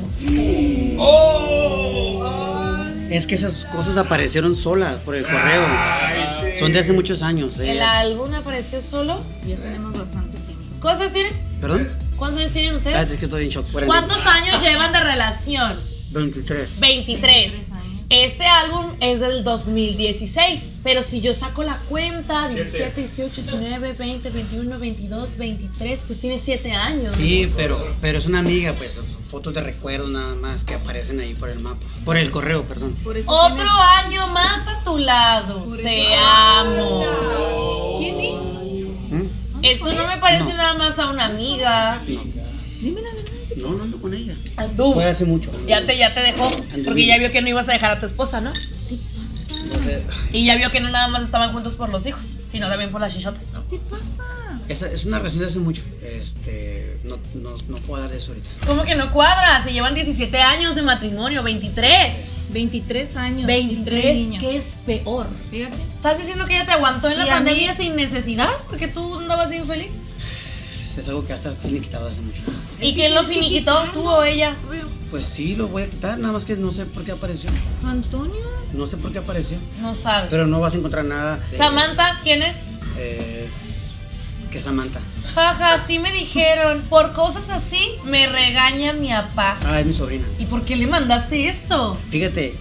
Speaker 3: Es que esas cosas aparecieron solas por el correo. Son de hace muchos años.
Speaker 1: ¿El álbum apareció solo?
Speaker 2: Ya tenemos bastante tiempo.
Speaker 1: ¿Cuántos años tienen?
Speaker 3: ¿Perdón?
Speaker 1: ¿Cuántos años tienen
Speaker 3: Ah,
Speaker 1: ustedes?
Speaker 3: es que estoy en shock.
Speaker 1: ¿Cuántos años llevan de relación?
Speaker 3: 23.
Speaker 1: 23. Este álbum es del 2016. Pero si yo saco la cuenta, 17, 18, 19, 20, 21, 22, 23, pues tiene 7 años.
Speaker 3: Sí, pero es una amiga, pues, fotos de recuerdo nada más que aparecen ahí por el mapa. Por el correo, perdón.
Speaker 2: Por eso
Speaker 1: Otro
Speaker 2: tienes-
Speaker 1: año más a tu lado.
Speaker 2: Por
Speaker 1: Te
Speaker 2: eso-
Speaker 1: amo.
Speaker 2: ¿Quién es?
Speaker 3: ¿Mm?
Speaker 1: Esto no me parece
Speaker 3: No.
Speaker 1: nada más a una amiga.
Speaker 3: No,
Speaker 2: Dime la verdad.
Speaker 3: no ando con ella.
Speaker 1: Tú.
Speaker 3: Fue hace mucho.
Speaker 1: Ya te dejó. Porque ya vio que no ibas a dejar a tu esposa, ¿no?
Speaker 3: Entonces,
Speaker 1: Y ya vio que no nada más estaban juntos por los hijos, sino también por las chichotas, ¿no?
Speaker 2: ¿Qué pasa?
Speaker 3: esta es una relación de hace mucho. No puedo hablar de eso ahorita.
Speaker 1: ¿Cómo que no cuadra? Se llevan 17 años de matrimonio, 23.
Speaker 2: 23 años.
Speaker 1: 23,
Speaker 2: niños.
Speaker 1: ¿qué es peor?
Speaker 2: Fíjate.
Speaker 1: ¿Estás diciendo que ella te aguantó en la
Speaker 2: Y a
Speaker 1: pandemia
Speaker 2: mí-
Speaker 1: sin necesidad? Porque tú andabas bien feliz.
Speaker 3: Es algo que hasta finiquitado hace mucho.
Speaker 1: ¿Y quién lo finiquitó? ¿Tú o ella?
Speaker 3: Pues sí, lo voy a quitar, nada más que no sé por qué apareció.
Speaker 2: Antonio.
Speaker 3: No sé por qué apareció.
Speaker 1: No sabes.
Speaker 3: Pero no vas a encontrar nada.
Speaker 1: Samantha, ¿quién es?
Speaker 3: Es que es Samantha.
Speaker 1: Jaja, sí me dijeron. Por cosas así me regaña mi papá.
Speaker 3: Ah, es mi sobrina.
Speaker 1: ¿Y por qué le mandaste esto?
Speaker 3: Fíjate,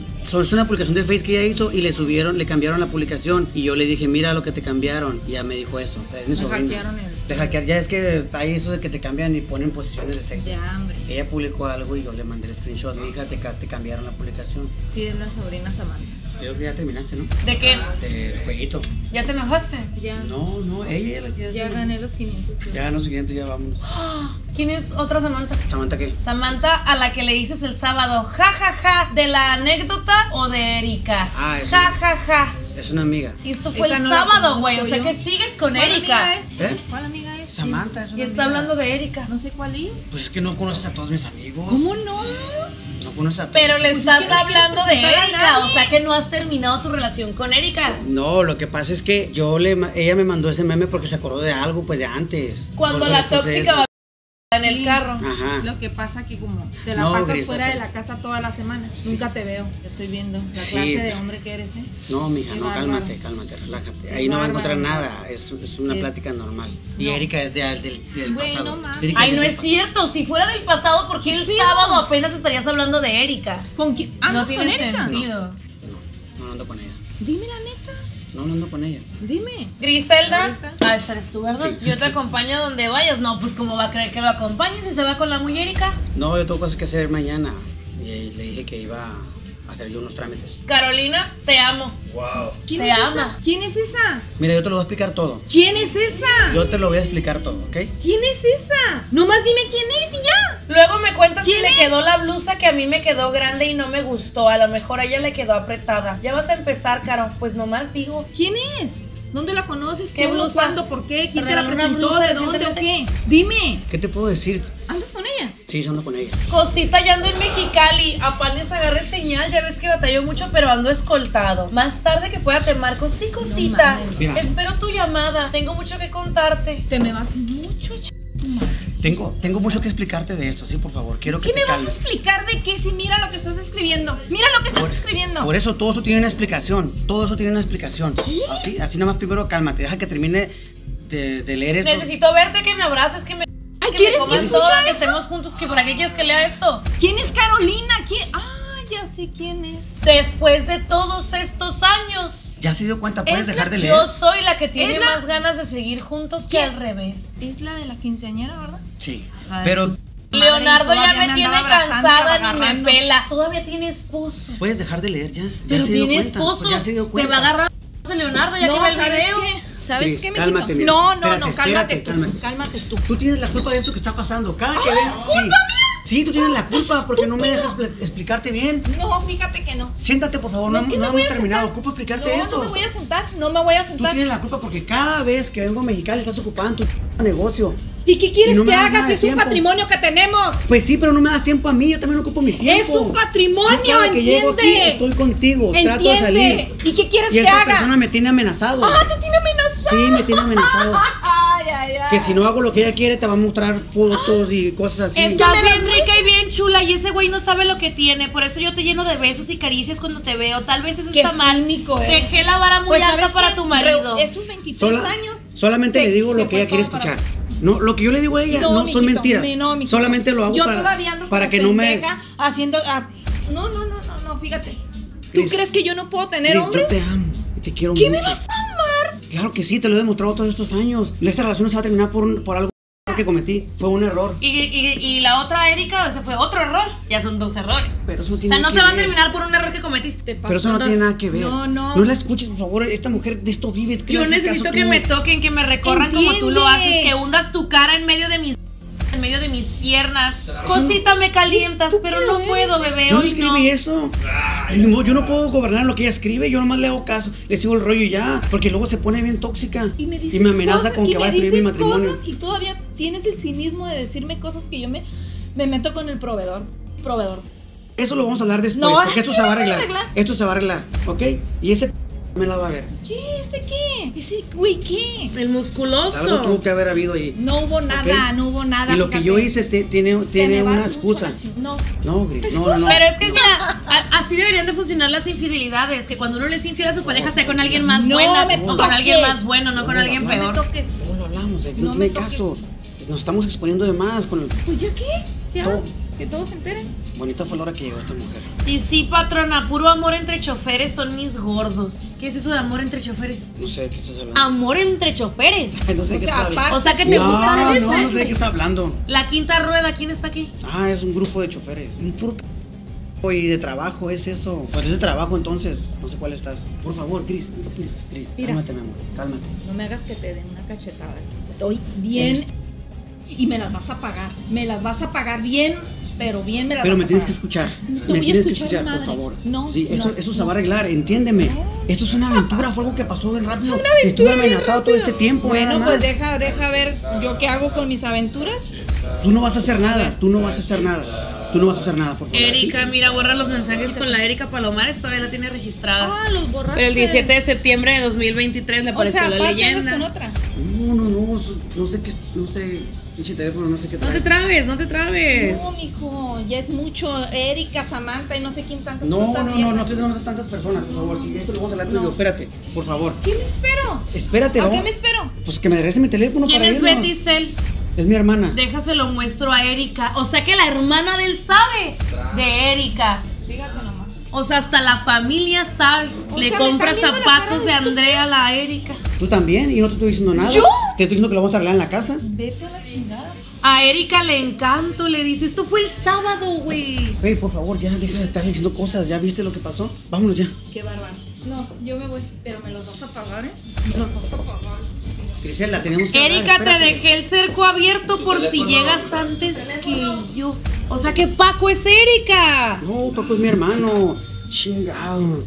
Speaker 3: es una publicación de Facebook que ella hizo y le cambiaron la publicación. Y yo le dije, mira lo que te cambiaron. Y ya me dijo eso. Es mi sobrina.
Speaker 2: Hackearon el...
Speaker 3: Le hackearon. Ya es que hay eso de que te cambian y ponen posiciones de sexo.
Speaker 2: Ya, hombre.
Speaker 3: Ella publicó algo y yo le mandé el screenshot. Mi hija, te cambiaron la publicación.
Speaker 2: Sí, es la sobrina Samantha.
Speaker 3: Yo creo que ya terminaste, ¿no?
Speaker 1: ¿De qué?
Speaker 3: Del jueguito.
Speaker 1: ¿Ya te enojaste?
Speaker 2: Ya.
Speaker 3: No, ella
Speaker 2: Ya gané los 500 pesos.
Speaker 3: Ya los siguientes ya vamos.
Speaker 1: ¿Quién es otra Samantha?
Speaker 3: ¿Samantha qué?
Speaker 1: Samantha a la que le dices el sábado, ja, ja, ja, ¿de la anécdota o de Erika?
Speaker 3: Ah, eso.
Speaker 1: Ja, ja, ja.
Speaker 3: Es una amiga.
Speaker 1: Y esto fue
Speaker 2: Esa
Speaker 1: el
Speaker 2: no la
Speaker 1: sábado, güey, o
Speaker 2: conozco
Speaker 1: sea
Speaker 2: yo.
Speaker 1: que sigues con
Speaker 2: ¿Cuál
Speaker 1: Erika.
Speaker 2: amiga es?
Speaker 3: ¿Eh?
Speaker 2: ¿Cuál amiga es?
Speaker 3: Samantha es una
Speaker 1: Y está
Speaker 3: amiga.
Speaker 1: hablando de Erika.
Speaker 2: No sé cuál es.
Speaker 3: Pues es que no conoces a todos mis amigos.
Speaker 2: ¿Cómo no?
Speaker 3: No conoces a todos.
Speaker 1: Pero le estás
Speaker 2: que no
Speaker 1: hablando de
Speaker 2: quieres presentar a
Speaker 1: Erika,
Speaker 2: nadie.
Speaker 1: o sea que no has terminado tu relación con Erika.
Speaker 3: No, lo que pasa es que ella me mandó ese meme porque se acordó de algo pues de antes.
Speaker 1: Cuando
Speaker 3: Por eso
Speaker 1: la
Speaker 3: le puse
Speaker 1: tóxica
Speaker 3: eso.
Speaker 1: va en el
Speaker 2: Sí.
Speaker 1: carro.
Speaker 3: Ajá.
Speaker 2: Lo que pasa que como te la
Speaker 3: No,
Speaker 2: pasas
Speaker 3: Gris,
Speaker 2: fuera de
Speaker 3: pues.
Speaker 2: la casa toda la semana, nunca te veo, te estoy viendo la
Speaker 3: Sí.
Speaker 2: clase de hombre que eres, ¿eh?
Speaker 3: No, mija,
Speaker 2: Qué
Speaker 3: no,
Speaker 2: bárbaro.
Speaker 3: cálmate, relájate.
Speaker 2: Qué
Speaker 3: Ahí no va a
Speaker 2: bárbaro.
Speaker 3: encontrar nada, es una
Speaker 2: Sí.
Speaker 3: plática normal. Y
Speaker 2: No.
Speaker 3: Erika es del
Speaker 2: Bueno,
Speaker 3: pasado.
Speaker 2: ma.
Speaker 3: Erika
Speaker 1: Ay, no
Speaker 3: del
Speaker 1: es
Speaker 3: pasado.
Speaker 1: cierto, si fuera del pasado, ¿por qué el
Speaker 2: Sí,
Speaker 1: sábado
Speaker 2: no.
Speaker 1: apenas estarías hablando de Erika?
Speaker 2: ¿Con quién?
Speaker 1: No
Speaker 2: ¿Andas
Speaker 1: tiene
Speaker 2: con Erika?
Speaker 1: sentido.
Speaker 3: No ando con ella.
Speaker 2: Dime la neta,
Speaker 3: No ando con ella.
Speaker 2: dime.
Speaker 1: Griselda,
Speaker 2: Ahorita.
Speaker 1: esta eres tú, ¿verdad?
Speaker 3: Sí.
Speaker 1: Yo te acompaño a donde vayas. No, pues ¿cómo va a creer que lo acompañes si se va con la muy Erika?
Speaker 3: No, yo tengo cosas que hacer mañana. Y le dije que iba a hacer yo unos trámites.
Speaker 1: Carolina, te amo.
Speaker 3: Wow.
Speaker 2: ¿Quién
Speaker 1: Te
Speaker 2: es
Speaker 1: ama.
Speaker 2: esa? ¿Quién es esa?
Speaker 3: Mira, yo te lo voy a explicar todo.
Speaker 2: ¿Quién es esa?
Speaker 3: Yo te lo voy a explicar todo, ¿ok?
Speaker 2: ¿Quién es esa? Nomás dime quién es y ya.
Speaker 1: Luego me cuentas si
Speaker 2: ¿Quién
Speaker 1: le
Speaker 2: es?
Speaker 1: quedó la blusa que a mí me quedó grande y no me gustó. A lo mejor a ella le quedó apretada. Ya vas a empezar, Caro. Pues nomás digo.
Speaker 2: ¿Quién es? ¿Dónde la conoces?
Speaker 1: ¿Qué
Speaker 2: ¿Cómo?
Speaker 1: blusa?
Speaker 2: ¿Cuándo? ¿Por qué? ¿Quién te la
Speaker 1: Regaló una
Speaker 2: presentó?
Speaker 1: blusa
Speaker 2: ¿De dónde o qué?
Speaker 1: recientemente.
Speaker 2: Dime.
Speaker 3: ¿Qué te puedo decir?
Speaker 2: ¿Andas con ella?
Speaker 3: Sí, ando con ella.
Speaker 1: Cosita, ya ando en Mexicali. Apanes agarre señal. Ya ves que batalló mucho, pero ando escoltado. Más tarde que pueda te marco. Sí, cosita.
Speaker 2: mames.
Speaker 3: Mira.
Speaker 1: Espero tu llamada. Tengo mucho que contarte.
Speaker 2: Te me vas mucho,
Speaker 3: Tengo mucho que explicarte de esto, sí, por favor. Quiero que
Speaker 2: ¿Qué
Speaker 3: te
Speaker 2: me vas a
Speaker 3: calmes.
Speaker 2: explicar de qué si mira lo que estás escribiendo? Mira lo que estás escribiendo.
Speaker 3: Por eso todo eso tiene una explicación. Todo eso tiene una explicación. Así nada más primero cálmate. Deja que termine de leer esto.
Speaker 1: Necesito verte, que me abraces, que me...
Speaker 2: Ay,
Speaker 1: que
Speaker 2: ¿quieres
Speaker 1: me
Speaker 2: que
Speaker 1: comas
Speaker 2: escuche
Speaker 1: toda, que
Speaker 2: eso?
Speaker 1: estemos juntos. Que ¿para qué quieres que lea esto?
Speaker 2: ¿Quién es Carolina? ¿Quién? Ah, ya sé quién es.
Speaker 1: Después de todos estos años,
Speaker 3: ¿Ya se dio cuenta? ¿Puedes
Speaker 2: Es la
Speaker 3: dejar de leer?
Speaker 1: yo soy la que tiene
Speaker 2: Es la-
Speaker 1: más ganas de seguir juntos que
Speaker 2: ¿Quién?
Speaker 1: al revés.
Speaker 2: Es la de la quinceañera, ¿verdad?
Speaker 3: Sí.
Speaker 2: Ay,
Speaker 3: Pero
Speaker 2: Madre,
Speaker 1: Leonardo ya
Speaker 2: todavía
Speaker 1: me
Speaker 2: me
Speaker 1: tiene
Speaker 2: andaba abrazando,
Speaker 1: cansada ni me
Speaker 2: agarrando.
Speaker 1: pela. Todavía tiene esposo.
Speaker 3: puedes dejar de leer ya. Ya
Speaker 1: Pero
Speaker 3: se dio
Speaker 1: tiene
Speaker 3: cuenta,
Speaker 1: esposo.
Speaker 3: pues ya se dio
Speaker 1: Te
Speaker 3: cuenta.
Speaker 1: va a agarrar Leonardo ya que ve el
Speaker 2: ¿sabes
Speaker 1: video.
Speaker 2: qué? ¿Sabes
Speaker 3: Cris,
Speaker 2: qué,
Speaker 3: cálmate,
Speaker 2: mijito?
Speaker 3: mira.
Speaker 2: No,
Speaker 3: Espérate,
Speaker 2: cálmate
Speaker 3: espérate,
Speaker 2: tú,
Speaker 3: cálmate.
Speaker 2: cálmate tú.
Speaker 3: Tú tienes la culpa de esto que está pasando. Cada que ven. Sí. Sí, tú tienes la culpa porque no me dejas explicarte bien.
Speaker 2: No, fíjate que no.
Speaker 3: Siéntate, por favor. No,
Speaker 2: ¿Qué
Speaker 3: no
Speaker 2: me voy
Speaker 3: hemos
Speaker 2: a
Speaker 3: terminado.
Speaker 2: sentar?
Speaker 3: Ocupo explicarte
Speaker 2: No,
Speaker 3: esto.
Speaker 2: no me voy a sentar, no me voy a
Speaker 3: Tú
Speaker 2: sentar.
Speaker 3: tienes la culpa porque cada vez que vengo a Mexicali estás ocupada en tu negocio.
Speaker 2: ¿Y qué quieres
Speaker 3: Y no me
Speaker 2: que
Speaker 3: das
Speaker 2: haga
Speaker 3: nada
Speaker 2: si
Speaker 3: de
Speaker 2: es un
Speaker 3: tiempo.
Speaker 2: patrimonio que tenemos?
Speaker 3: Pues sí, pero no me das tiempo a mí. Yo también ocupo mi tiempo.
Speaker 2: Es un patrimonio,
Speaker 3: Yo cada que llego aquí
Speaker 2: entiende.
Speaker 3: estoy contigo. Trato de
Speaker 2: Entiende.
Speaker 3: salir.
Speaker 2: ¿Y qué quieres
Speaker 3: Y
Speaker 2: que
Speaker 3: esta
Speaker 2: haga?
Speaker 3: persona me tiene amenazado.
Speaker 2: ¡Ah, te tiene amenazado!
Speaker 3: Sí, me tiene amenazado.
Speaker 2: Ay, ay, ay.
Speaker 3: Que si no hago lo que ella quiere, te va a mostrar fotos y cosas así.
Speaker 1: Estás
Speaker 2: me
Speaker 1: bien
Speaker 2: la
Speaker 1: rica y bien chula y ese güey no sabe lo que tiene. Por eso yo te lleno de besos y caricias cuando te veo. Tal vez eso
Speaker 2: Qué
Speaker 1: está mal.
Speaker 2: cínico eres.
Speaker 1: Dejé la vara muy
Speaker 2: Pues,
Speaker 1: alta
Speaker 2: ¿sabes
Speaker 1: para
Speaker 2: qué?
Speaker 1: tu marido.
Speaker 2: Estos 23
Speaker 3: Sola-
Speaker 2: años.
Speaker 3: Solamente
Speaker 2: se-
Speaker 3: le digo
Speaker 2: se
Speaker 3: lo que ella
Speaker 2: fue
Speaker 3: quiere
Speaker 2: todo para
Speaker 3: escuchar. No, lo que yo le digo a ella no, son
Speaker 2: mijito,
Speaker 3: mentiras.
Speaker 2: no, mijito.
Speaker 3: Solamente lo hago
Speaker 2: Yo todavía
Speaker 3: para
Speaker 2: ando como
Speaker 3: que no me.
Speaker 2: pendeja haciendo. No, fíjate. ¿Tú
Speaker 3: Cris,
Speaker 2: crees que yo no puedo tener
Speaker 3: Cris,
Speaker 2: hombres?
Speaker 3: yo te amo y te quiero
Speaker 2: ¿Qué
Speaker 3: mucho.
Speaker 2: me vas a amar?
Speaker 3: Claro que sí, te lo he demostrado todos estos años. Esta relación no se va a terminar por algo que cometí. Fue un error.
Speaker 1: Y la otra Erika, ese fue otro error. Ya son dos errores.
Speaker 3: Pero eso no
Speaker 1: O
Speaker 3: tiene
Speaker 1: sea, no
Speaker 3: que
Speaker 1: se va a
Speaker 3: ver.
Speaker 1: terminar por un error que cometiste.
Speaker 3: Pero eso no tiene nada que ver.
Speaker 2: No.
Speaker 3: No la escuches, por favor. Esta mujer de esto vive. ¿Qué
Speaker 1: Yo
Speaker 3: le haces
Speaker 1: necesito
Speaker 3: caso
Speaker 1: que
Speaker 3: tú?
Speaker 1: me toquen, que me recorran como tú lo
Speaker 2: Entiende.
Speaker 1: haces, que hundas tu cara en medio de mis piernas. Cosita, me calientas, pero no puedo, bebé.
Speaker 3: Yo no
Speaker 1: Hoy
Speaker 3: escribí eso. Yo no puedo gobernar lo que ella escribe. Yo nomás le hago caso. Le sigo el rollo y ya. Porque luego se pone bien tóxica.
Speaker 2: Y me dices
Speaker 3: amenaza
Speaker 2: cosas,
Speaker 3: con
Speaker 2: y
Speaker 3: que va a
Speaker 2: me
Speaker 3: destruir mi
Speaker 2: dices
Speaker 3: matrimonio.
Speaker 2: cosas y todavía tienes el cinismo de decirme cosas que yo me meto con el proveedor.
Speaker 3: Eso lo vamos a hablar después.
Speaker 2: No,
Speaker 3: porque esto
Speaker 2: ¿qué
Speaker 3: se va a
Speaker 2: vas a
Speaker 3: arreglar.
Speaker 2: arreglar?
Speaker 3: Esto se va a arreglar. ¿Ok? Y ese me la va a ver.
Speaker 2: ¿Qué? ¿Ese qué? ¿Ese güey qué?
Speaker 1: El musculoso.
Speaker 3: Algo tuvo que haber habido ahí.
Speaker 2: No hubo nada,
Speaker 3: ¿Ok?
Speaker 2: no hubo nada.
Speaker 3: Y lo que
Speaker 2: fíjate.
Speaker 3: yo hice tiene
Speaker 2: Te me vas
Speaker 3: una
Speaker 2: mucho
Speaker 3: excusa.
Speaker 2: a la No.
Speaker 3: No, Gris. No.
Speaker 1: Pero es que mira, así deberían de funcionar las infidelidades, que cuando uno le es infiel a su pareja sea con alguien más
Speaker 2: No
Speaker 1: buena
Speaker 2: me
Speaker 1: o con
Speaker 2: toques.
Speaker 1: alguien más bueno, no con alguien
Speaker 2: No me
Speaker 1: peor.
Speaker 2: toques.
Speaker 3: Luego lo hablamos. sea,
Speaker 2: No
Speaker 3: no
Speaker 2: me
Speaker 3: tiene
Speaker 2: toques.
Speaker 3: caso. Nos estamos exponiendo de más con el...
Speaker 2: Pues ya qué, ya,
Speaker 3: Todo.
Speaker 2: que todos se enteren.
Speaker 3: Bonita fue la hora que llegó esta mujer.
Speaker 1: Y sí, patrona, puro amor entre choferes son mis gordos. ¿Qué es eso de amor entre choferes?
Speaker 3: No sé de qué estás hablando.
Speaker 1: Amor entre choferes.
Speaker 3: Ay, no sé de qué
Speaker 2: O sea,
Speaker 3: estás hablando.
Speaker 1: O sea que te gusta
Speaker 3: No,
Speaker 1: eso.
Speaker 3: no sé de qué estás hablando.
Speaker 1: La quinta rueda, ¿quién está aquí?
Speaker 3: Ah, es un grupo de choferes. Un puro y de trabajo es eso. Pues es de trabajo entonces. No sé cuál estás. Por favor, Cris,
Speaker 2: Mira.
Speaker 3: cálmate, mi amor. Cálmate.
Speaker 2: No me hagas que te den una cachetada. Estoy bien y me las vas a pagar. Me las vas a pagar bien, pero bien me las
Speaker 3: Pero
Speaker 2: vas
Speaker 3: me
Speaker 2: a
Speaker 3: tienes que
Speaker 2: pagar.
Speaker 3: escuchar.
Speaker 2: No te
Speaker 3: Me
Speaker 2: voy a
Speaker 3: tienes que
Speaker 2: escuchar,
Speaker 3: escuchar, por
Speaker 2: madre.
Speaker 3: favor.
Speaker 2: No,
Speaker 3: Sí,
Speaker 2: no,
Speaker 3: esto se va a
Speaker 2: no.
Speaker 3: arreglar, entiéndeme. Esto es una aventura, fue algo que pasó bien rápido. Estuve amenazado todo este tiempo.
Speaker 2: Bueno,
Speaker 3: nada
Speaker 2: pues
Speaker 3: más.
Speaker 2: deja ver yo qué hago con mis aventuras.
Speaker 3: Tú no vas a hacer nada, tú no vas a hacer nada. Tú no vas a hacer nada, por favor.
Speaker 1: Erika, mira, borra los mensajes con la Erika Palomares, todavía la tiene registrada.
Speaker 2: Ah, los borraste.
Speaker 1: Pero el 17 de septiembre de 2023 le apareció
Speaker 2: o sea,
Speaker 1: la
Speaker 2: aparte andas
Speaker 1: leyenda.
Speaker 2: con otra.
Speaker 3: No sé qué, no sé, pinche teléfono, no sé qué
Speaker 1: No te
Speaker 3: trae.
Speaker 1: trabes, no te trabes.
Speaker 2: No, mijo, ya es mucho. Erika, Samantha y no sé quién tanto.
Speaker 3: No estoy dando tantas personas, por favor. Si esto lo vamos a hablar tú y yo, espérate, por favor.
Speaker 2: ¿Qué me espero?
Speaker 3: Espérate,
Speaker 2: ¿A
Speaker 3: vamos.
Speaker 2: qué me espero?
Speaker 3: Pues que me regrese mi teléfono
Speaker 1: ¿Quién
Speaker 3: para
Speaker 1: es
Speaker 3: irnos.
Speaker 1: Betty Cell?
Speaker 3: Es mi hermana.
Speaker 1: Déjaselo muestro a Erika. O sea que la hermana de él sabe de Erika.
Speaker 2: Fíjate nomás.
Speaker 1: O sea, hasta la familia sabe.
Speaker 2: O
Speaker 1: Le
Speaker 2: sea, me
Speaker 1: compra
Speaker 2: están viendo la
Speaker 1: zapatos
Speaker 2: cara
Speaker 1: de
Speaker 2: de
Speaker 1: Andrea a la Erika.
Speaker 3: ¿Tú también? Y no te estoy diciendo nada.
Speaker 2: ¿Yo?
Speaker 3: Te estoy diciendo que lo vamos a arreglar en la casa.
Speaker 2: Vete a la chingada.
Speaker 1: A Erika le encanto, le dice, esto fue el sábado, güey.
Speaker 3: Hey, por favor, ya deja de estar diciendo cosas. ¿Ya viste lo que pasó? Vámonos ya.
Speaker 2: Qué bárbaro. No, yo me voy, pero me los vas a pagar, ¿eh? Me los vas a pagar.
Speaker 3: Grisela, tenemos que hablar,
Speaker 1: Erika, te
Speaker 3: espérate.
Speaker 1: dejé el cerco abierto por si llegas antes que yo. O sea que Paco es Erika.
Speaker 3: No, Paco es mi hermano. Chingado.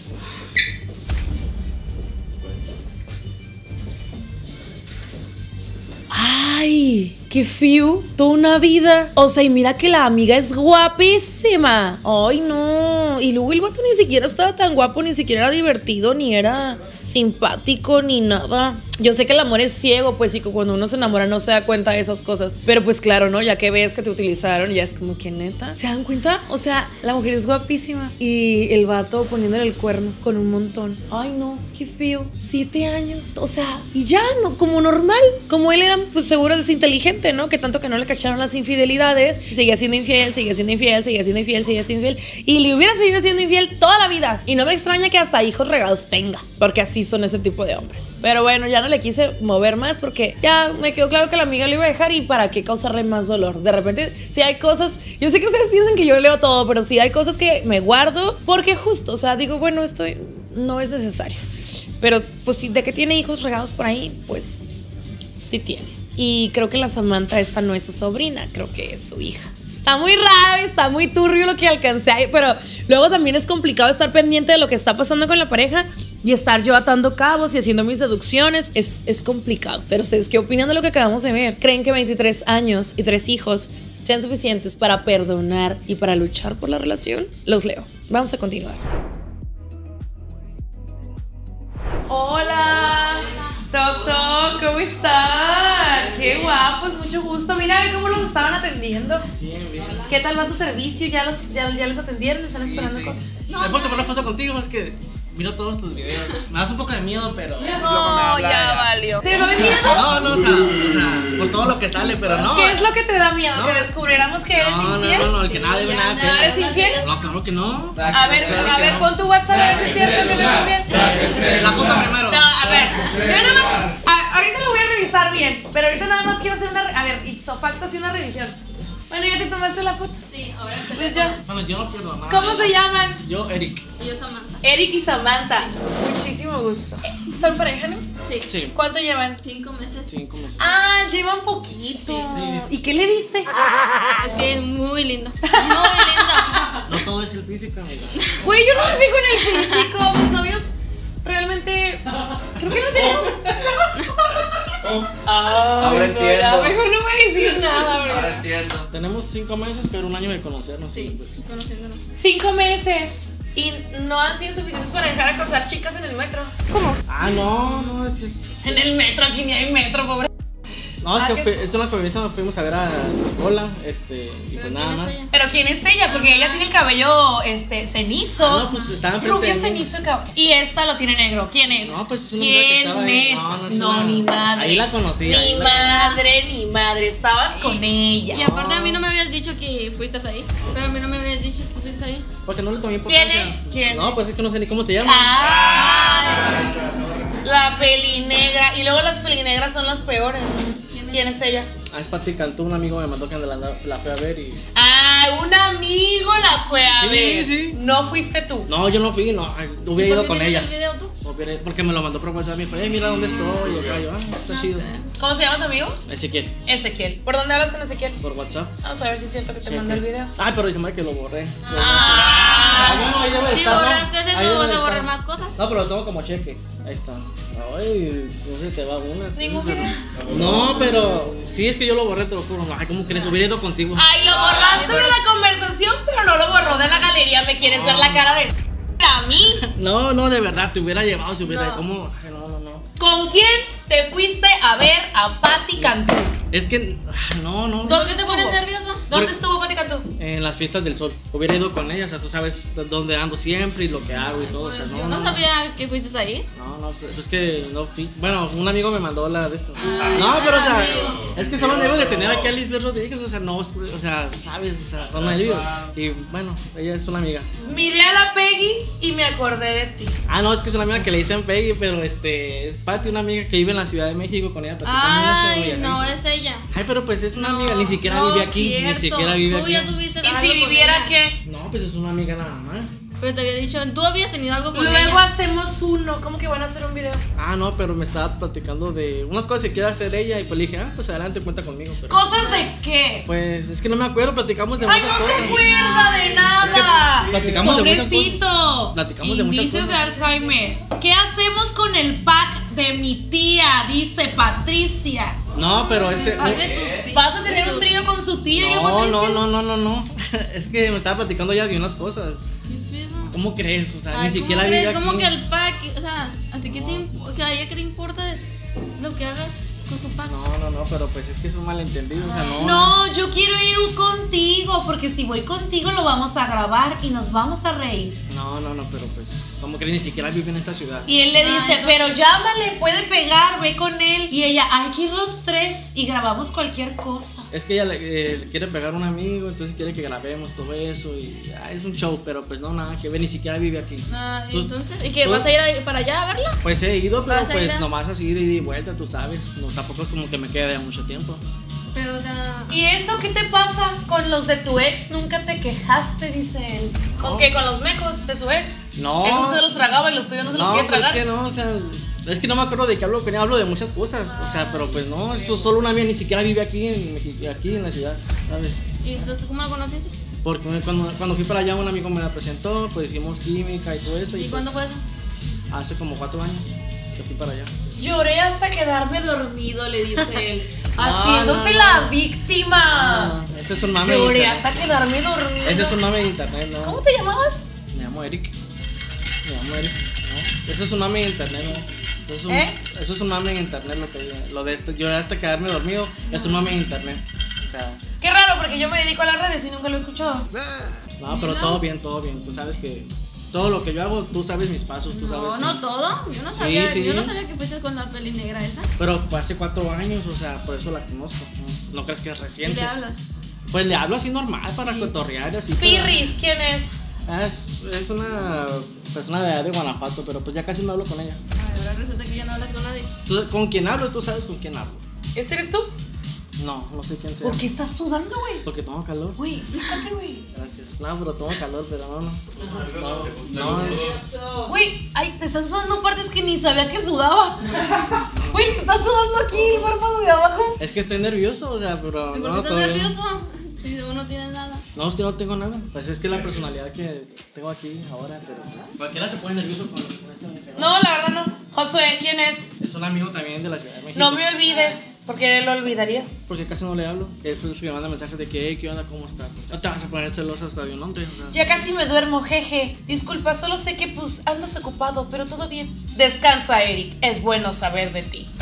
Speaker 1: Ay, qué feo. Toda una vida. O sea, y mira que la amiga es guapísima. Ay, no. Y luego el vato ni siquiera estaba tan guapo, ni siquiera era divertido, ni era simpático, ni nada. Yo sé que el amor es ciego, pues, y que cuando uno se enamora no se da cuenta de esas cosas. Pero pues claro, ¿no? Ya que ves que te utilizaron, ya es como que neta. ¿Se dan cuenta? O sea, la mujer es guapísima. Y el vato poniéndole el cuerno con un montón. Ay, no, qué feo. 7 años. O sea, y ya, no, como normal. Como él era, pues seguro es inteligente, ¿no? Que tanto que no le cacharon las infidelidades. Seguía siendo infiel, seguía siendo infiel, seguía siendo infiel, seguía siendo infiel. Y le hubiera seguido siendo infiel toda la vida. Y no me extraña que hasta hijos regados tenga. Porque así son ese tipo de hombres. Pero bueno, ya no le quise mover más porque ya me quedó claro que la amiga lo iba a dejar y para qué causarle más dolor. De repente, si hay cosas, yo sé que ustedes piensan que yo leo todo, pero sí hay cosas que me guardo porque justo, o sea, digo, bueno, esto no es necesario. Pero pues si de que tiene hijos regados por ahí, pues sí tiene. Y creo que la Samantha esta no es su sobrina, creo que es su hija. Está muy raro, está muy turbio lo que alcancé ahí, pero luego también es complicado estar pendiente de lo que está pasando con la pareja y estar yo atando cabos y haciendo mis deducciones. Es complicado. Pero ustedes, ¿qué opinan de lo que acabamos de ver? ¿Creen que 23 años y 3 hijos sean suficientes para perdonar y para luchar por la relación? Los leo. Vamos a continuar. Hola, Toc Toc, ¿cómo están? Qué guapos, mucho gusto. Mira a ver cómo los estaban atendiendo.
Speaker 4: Bien.
Speaker 1: ¿Qué tal va su servicio? ¿Ya les atendieron? ¿Están esperando
Speaker 4: Sí.
Speaker 1: cosas?
Speaker 4: Me puedo tomar una foto contigo, es que miro todos tus videos. Me das un poco de miedo, pero. luego me
Speaker 1: No,
Speaker 4: habla
Speaker 1: ya valió. ¿Te da miedo?
Speaker 4: No, o sea, por todo lo que sale, pero no.
Speaker 1: ¿Qué es lo que te da miedo?
Speaker 4: No.
Speaker 1: ¿Que descubriéramos que eres infiel?
Speaker 4: No, el que nada debe nada.
Speaker 1: ¿No eres infiel?
Speaker 4: No, claro que no.
Speaker 1: A ver, pon tu WhatsApp a ver si es cierto que no eres infiel.
Speaker 4: La foto primero.
Speaker 1: No, a ver, yo nada más, ahorita lo voy a revisar bien, pero ahorita nada más quiero hacer a ver, ipso facto, hacer una revisión. Bueno, ¿ya te tomaste la foto?
Speaker 5: Sí, ahora
Speaker 1: Pues ya.
Speaker 4: Bueno, yo no pierdo nada.
Speaker 1: ¿Cómo se llaman?
Speaker 4: Yo, Eric.
Speaker 5: y yo Samantha.
Speaker 1: Eric y Samantha. Muchísimo gusto. ¿Son pareja, no?
Speaker 5: Sí.
Speaker 4: Sí.
Speaker 1: ¿Cuánto llevan?
Speaker 5: 5 meses.
Speaker 4: 5 meses.
Speaker 1: Ah, llevan poquito.
Speaker 4: Sí.
Speaker 1: ¿Y qué le viste?
Speaker 5: Es que es muy lindo. Muy lindo.
Speaker 4: No todo es el físico, amiga.
Speaker 1: Güey, yo no me fijo en el físico. Mis novios realmente creo que no tienen.
Speaker 6: Ahora entiendo.
Speaker 1: Ya, mejor no voy a decir nada,
Speaker 6: Ahora
Speaker 1: ¿verdad?
Speaker 6: entiendo.
Speaker 4: Tenemos 5 meses, pero un año de conocernos.
Speaker 5: Sí,
Speaker 4: pues.
Speaker 5: conociéndonos.
Speaker 1: 5 meses. Y no han sido suficientes para dejar acosar chicas en el metro.
Speaker 4: Ah, no, es.
Speaker 1: En el metro, aquí ni hay metro, pobre.
Speaker 4: No, No, es
Speaker 1: Ah,
Speaker 4: que
Speaker 1: ¿qué
Speaker 4: fue,
Speaker 1: es?
Speaker 4: esto en la convivencia nos fuimos a ver a Nicola, y pues nada más.
Speaker 1: Pero ¿quién es ella? Porque ella tiene el cabello cenizo.
Speaker 4: Ah, no, pues estaba enfrente
Speaker 1: Rubio
Speaker 4: de mí.
Speaker 1: cenizo el cabello. Y esta lo tiene negro. ¿Quién es?
Speaker 4: No, pues es una amiga que
Speaker 1: ¿Quién
Speaker 4: estaba ahí.
Speaker 1: es?
Speaker 4: No,
Speaker 1: No,
Speaker 4: una-
Speaker 1: ni madre.
Speaker 4: Ahí la conocí.
Speaker 1: Ni
Speaker 4: ahí la-
Speaker 1: madre, ni madre. Estabas con ella.
Speaker 5: Y aparte a mí no me habías dicho que fuiste ahí. Pero a mí no me habías dicho que fuiste ahí.
Speaker 4: Porque no le tomé
Speaker 1: ¿Quién
Speaker 4: importancia.
Speaker 1: es? ¿Quién
Speaker 4: No,
Speaker 1: es?
Speaker 4: pues es que no sé ni cómo se llama.
Speaker 1: La pelinegra. Y luego las pelinegras son las peores. ¿Quién es ella?
Speaker 4: Ah, es Pati Cantú, un amigo me mandó que la fue a ver y...
Speaker 1: Ah, un amigo la fue a
Speaker 4: Sí,
Speaker 1: ver.
Speaker 4: sí.
Speaker 1: No fuiste tú.
Speaker 4: No, yo no fui, no, hubiera
Speaker 5: ¿Y
Speaker 4: ido
Speaker 5: por qué
Speaker 4: con
Speaker 5: tienes
Speaker 4: ella.
Speaker 5: el video tú?
Speaker 4: Porque me lo mandó por WhatsApp, me dijo, mira dónde estoy, y acá yo, está chido.
Speaker 1: ¿Cómo se llama tu amigo?
Speaker 4: Ezequiel,
Speaker 1: Ezequiel. ¿Por dónde hablas con Ezequiel?
Speaker 4: por WhatsApp.
Speaker 1: Vamos a ver si es cierto que te
Speaker 4: Sí,
Speaker 1: mandó el
Speaker 4: ok.
Speaker 1: video.
Speaker 4: Ah, pero dice que lo borré.
Speaker 1: Ah.
Speaker 4: Bueno, ahí debe de
Speaker 5: Si
Speaker 4: estar, ¿no?
Speaker 5: borraste
Speaker 4: Ahí
Speaker 5: eso,
Speaker 4: debe
Speaker 5: vas
Speaker 4: de
Speaker 5: a borrar
Speaker 4: estar.
Speaker 5: más cosas.
Speaker 4: No, pero lo tengo como cheque. Ahí está. Ay, no se te va una.
Speaker 1: ¿Ningún video?
Speaker 4: No, pero sí es que yo lo borré, te lo juro. Ay, ¿cómo crees? Hubiera ido contigo.
Speaker 1: Ay, lo borraste de la conversación, pero no lo borró de la galería. ¿Me quieres ver la cara de a mí?
Speaker 4: No, de verdad, te hubiera llevado si hubiera.
Speaker 5: No.
Speaker 4: ¿Cómo? Ay, no.
Speaker 1: ¿Con quién te fuiste a ver a Pati Cantú?
Speaker 4: Es que, no.
Speaker 1: ¿Dónde
Speaker 5: ¿Por qué te
Speaker 1: estuvo?
Speaker 5: pones nervioso?
Speaker 1: ¿Dónde estuvo Pati Cantú?
Speaker 4: En las fiestas del sol. Hubiera ido con ella, o sea, tú sabes dónde ando siempre y lo que hago y todo. O sea,
Speaker 5: Pues
Speaker 4: no.
Speaker 5: yo no sabía que fuiste ahí.
Speaker 4: No, pues es que no fui. Bueno, un amigo me mandó la de esto. No, pero o sea, es que solo debo de tener aquí a Lisbeth Rodríguez, o sea, no, o sea, sabes, o sea, no he ido. Y bueno, ella es una amiga.
Speaker 1: Miré a la Peggy y me acordé de ti.
Speaker 4: Ah, no, es que es una amiga que le dicen Peggy, pero es Pati, una amiga que vive en la Ciudad de México, con ella platicamos mucho y
Speaker 5: Ay,
Speaker 4: así.
Speaker 5: no, es ella.
Speaker 4: Ay, pero pues es una amiga, ni siquiera
Speaker 5: No,
Speaker 4: vive aquí,
Speaker 5: cierto.
Speaker 4: ni siquiera vive
Speaker 5: Tú
Speaker 4: aquí.
Speaker 5: ya tuviste
Speaker 1: ¿Y
Speaker 5: algo
Speaker 1: si
Speaker 5: con
Speaker 1: viviera
Speaker 5: ella.
Speaker 1: qué?
Speaker 4: No, pues es una amiga nada más.
Speaker 5: Pero te había dicho, tú habías tenido algo con
Speaker 1: Luego
Speaker 5: ella.
Speaker 1: hacemos uno. ¿Cómo que van a hacer un video?
Speaker 4: Ah, no, pero me estaba platicando de unas cosas que quiere hacer ella y pues le dije, pues adelante, cuenta conmigo. Pero,
Speaker 1: ¿Cosas de qué?
Speaker 4: pues es que no me acuerdo, platicamos de
Speaker 1: ¡Ay,
Speaker 4: muchas
Speaker 1: no se
Speaker 4: cosas.
Speaker 1: acuerda de nada!
Speaker 4: platicamos de muchas
Speaker 1: Pobrecito.
Speaker 4: cosas. Platicamos de muchas
Speaker 1: Indicios de
Speaker 4: cosas.
Speaker 1: Alzheimer. ¿Qué hacemos con el pack de mi tía? Dice Patricia.
Speaker 4: No, pero ese...
Speaker 5: Ay, de tu tía.
Speaker 1: ¿Vas a tener un trío con su tía y yo,
Speaker 4: No,
Speaker 1: Patricia?
Speaker 4: no. Es que me estaba platicando ya de unas cosas.
Speaker 5: ¿Qué pedo?
Speaker 4: ¿Cómo crees? O sea,
Speaker 5: Ay,
Speaker 4: ni siquiera
Speaker 5: ¿cómo
Speaker 4: vive
Speaker 5: crees?
Speaker 4: aquí.
Speaker 5: ¿Cómo que el pack? O sea, ¿a ti qué te importa? O sea, ¿a ella qué le importa lo que hagas con su pack?
Speaker 4: No, pero pues es que es un malentendido, o sea, no.
Speaker 1: No, yo quiero ir contigo, porque si voy contigo lo vamos a grabar y nos vamos a reír.
Speaker 4: No, pero pues, ¿cómo crees? Ni siquiera vive en esta ciudad.
Speaker 1: Y él le
Speaker 5: Ay,
Speaker 1: dice,
Speaker 5: no.
Speaker 1: pero llámale, puede pegar, ve con él. Y ella, hay que ir los tres y grabamos cualquier cosa.
Speaker 4: Es que ella le quiere pegar a un amigo, entonces quiere que grabemos todo eso y es un show, pero pues no, nada que ver, ni siquiera vive aquí.
Speaker 5: Ah,
Speaker 4: Tú-
Speaker 5: entonces, ¿y qué?
Speaker 4: tú-
Speaker 5: ¿Vas a ir para allá a verla?
Speaker 4: Pues he ido, pero
Speaker 5: ¿Vas a ir
Speaker 4: pues
Speaker 5: a-
Speaker 4: nomás así de ida y vuelta, tú sabes. No, tampoco es como que me quede mucho tiempo.
Speaker 5: Pero, o sea,
Speaker 1: ¿Y eso qué te pasa? Con los de tu ex nunca te quejaste, dice él. ¿Con qué? ¿Con los mecos de su ex?
Speaker 4: No.
Speaker 1: Esos se los tragaba y los tuyos no se los
Speaker 4: No,
Speaker 1: quiere
Speaker 4: pues
Speaker 1: tragar.
Speaker 4: es que no, o sea, es que no me acuerdo de qué hablo con ella, hablo de muchas cosas, o sea, pero pues no, esto es solo una amiga, ni siquiera vive aquí en la ciudad, ¿sabes?
Speaker 5: ¿y entonces cómo la conociste?
Speaker 4: Porque cuando fui para allá un amigo me la presentó, pues hicimos química y todo eso.
Speaker 5: ¿Y
Speaker 4: pues,
Speaker 5: cuándo fue eso?
Speaker 4: Hace como 4 años que fui para allá.
Speaker 1: Lloré hasta quedarme dormido, le dice él.
Speaker 4: No,
Speaker 1: Haciéndose
Speaker 4: no.
Speaker 1: la víctima.
Speaker 4: No, ese es un mame de
Speaker 1: Lloré
Speaker 4: internet.
Speaker 1: hasta quedarme dormido.
Speaker 4: Ese es un mame de internet, ¿no?
Speaker 1: ¿Cómo te llamabas?
Speaker 4: Me llamo Eric. ¿No? Eso es un mame de internet, ¿no? Eso es un mame de internet lo de esto. Yo hasta quedarme dormido es un mame de internet. O sea,
Speaker 1: Qué raro, porque yo me dedico a las redes y nunca lo he escuchado.
Speaker 4: no, pero todo bien. Tú sabes que todo lo que yo hago, tú sabes mis pasos, tú sabes.
Speaker 5: No,
Speaker 4: que-
Speaker 5: no todo. Yo no sabía,
Speaker 4: sí.
Speaker 5: yo no sabía que fuiste con la peli negra esa.
Speaker 4: Pero fue hace 4 años, o sea, por eso la conozco. No crees que es
Speaker 5: ¿Y
Speaker 4: reciente.
Speaker 5: le hablas?
Speaker 4: Pues le hablo así normal para cotorrear y así. pero-
Speaker 1: Pirris, ¿quién es?
Speaker 4: Es una persona de allá de Guanajuato, pero pues ya casi no hablo con ella.
Speaker 5: Ay, ahora resulta que ya no hablas con nadie.
Speaker 4: ¿Con quién hablo? Tú sabes con quién hablo.
Speaker 1: ¿Este eres tú?
Speaker 4: No sé quién sea.
Speaker 1: ¿Por qué estás sudando, güey?
Speaker 4: Porque tengo calor.
Speaker 1: Güey, sécate, güey.
Speaker 4: Gracias. No, pero tengo calor, pero no.
Speaker 1: Güey, ay, te están sudando partes que ni sabía que sudaba. Güey, te estás sudando aquí el párpado de abajo.
Speaker 4: Es que estoy nervioso, o sea, pero
Speaker 5: ¿Y por
Speaker 4: no,
Speaker 5: qué estás
Speaker 4: todo bien.
Speaker 5: nervioso? Si tú no tienes nada.
Speaker 4: No, es que no tengo nada. Pues es que la personalidad que tengo aquí ahora, pero cualquiera se pone nervioso con este.
Speaker 1: No, la verdad no. Josué, ¿quién es?
Speaker 4: Es un amigo también de la Ciudad de México.
Speaker 1: No me olvides, porque lo olvidarías.
Speaker 4: Porque casi no le hablo. Él fue el que me manda mensajes de que, ¿qué onda? ¿Cómo estás? No te vas a poner celosa hasta de un hombre. O sea.
Speaker 1: Ya casi me duermo, jeje. Disculpa, solo sé que pues andas ocupado, pero todo bien. Descansa, Eric. Es bueno saber de ti.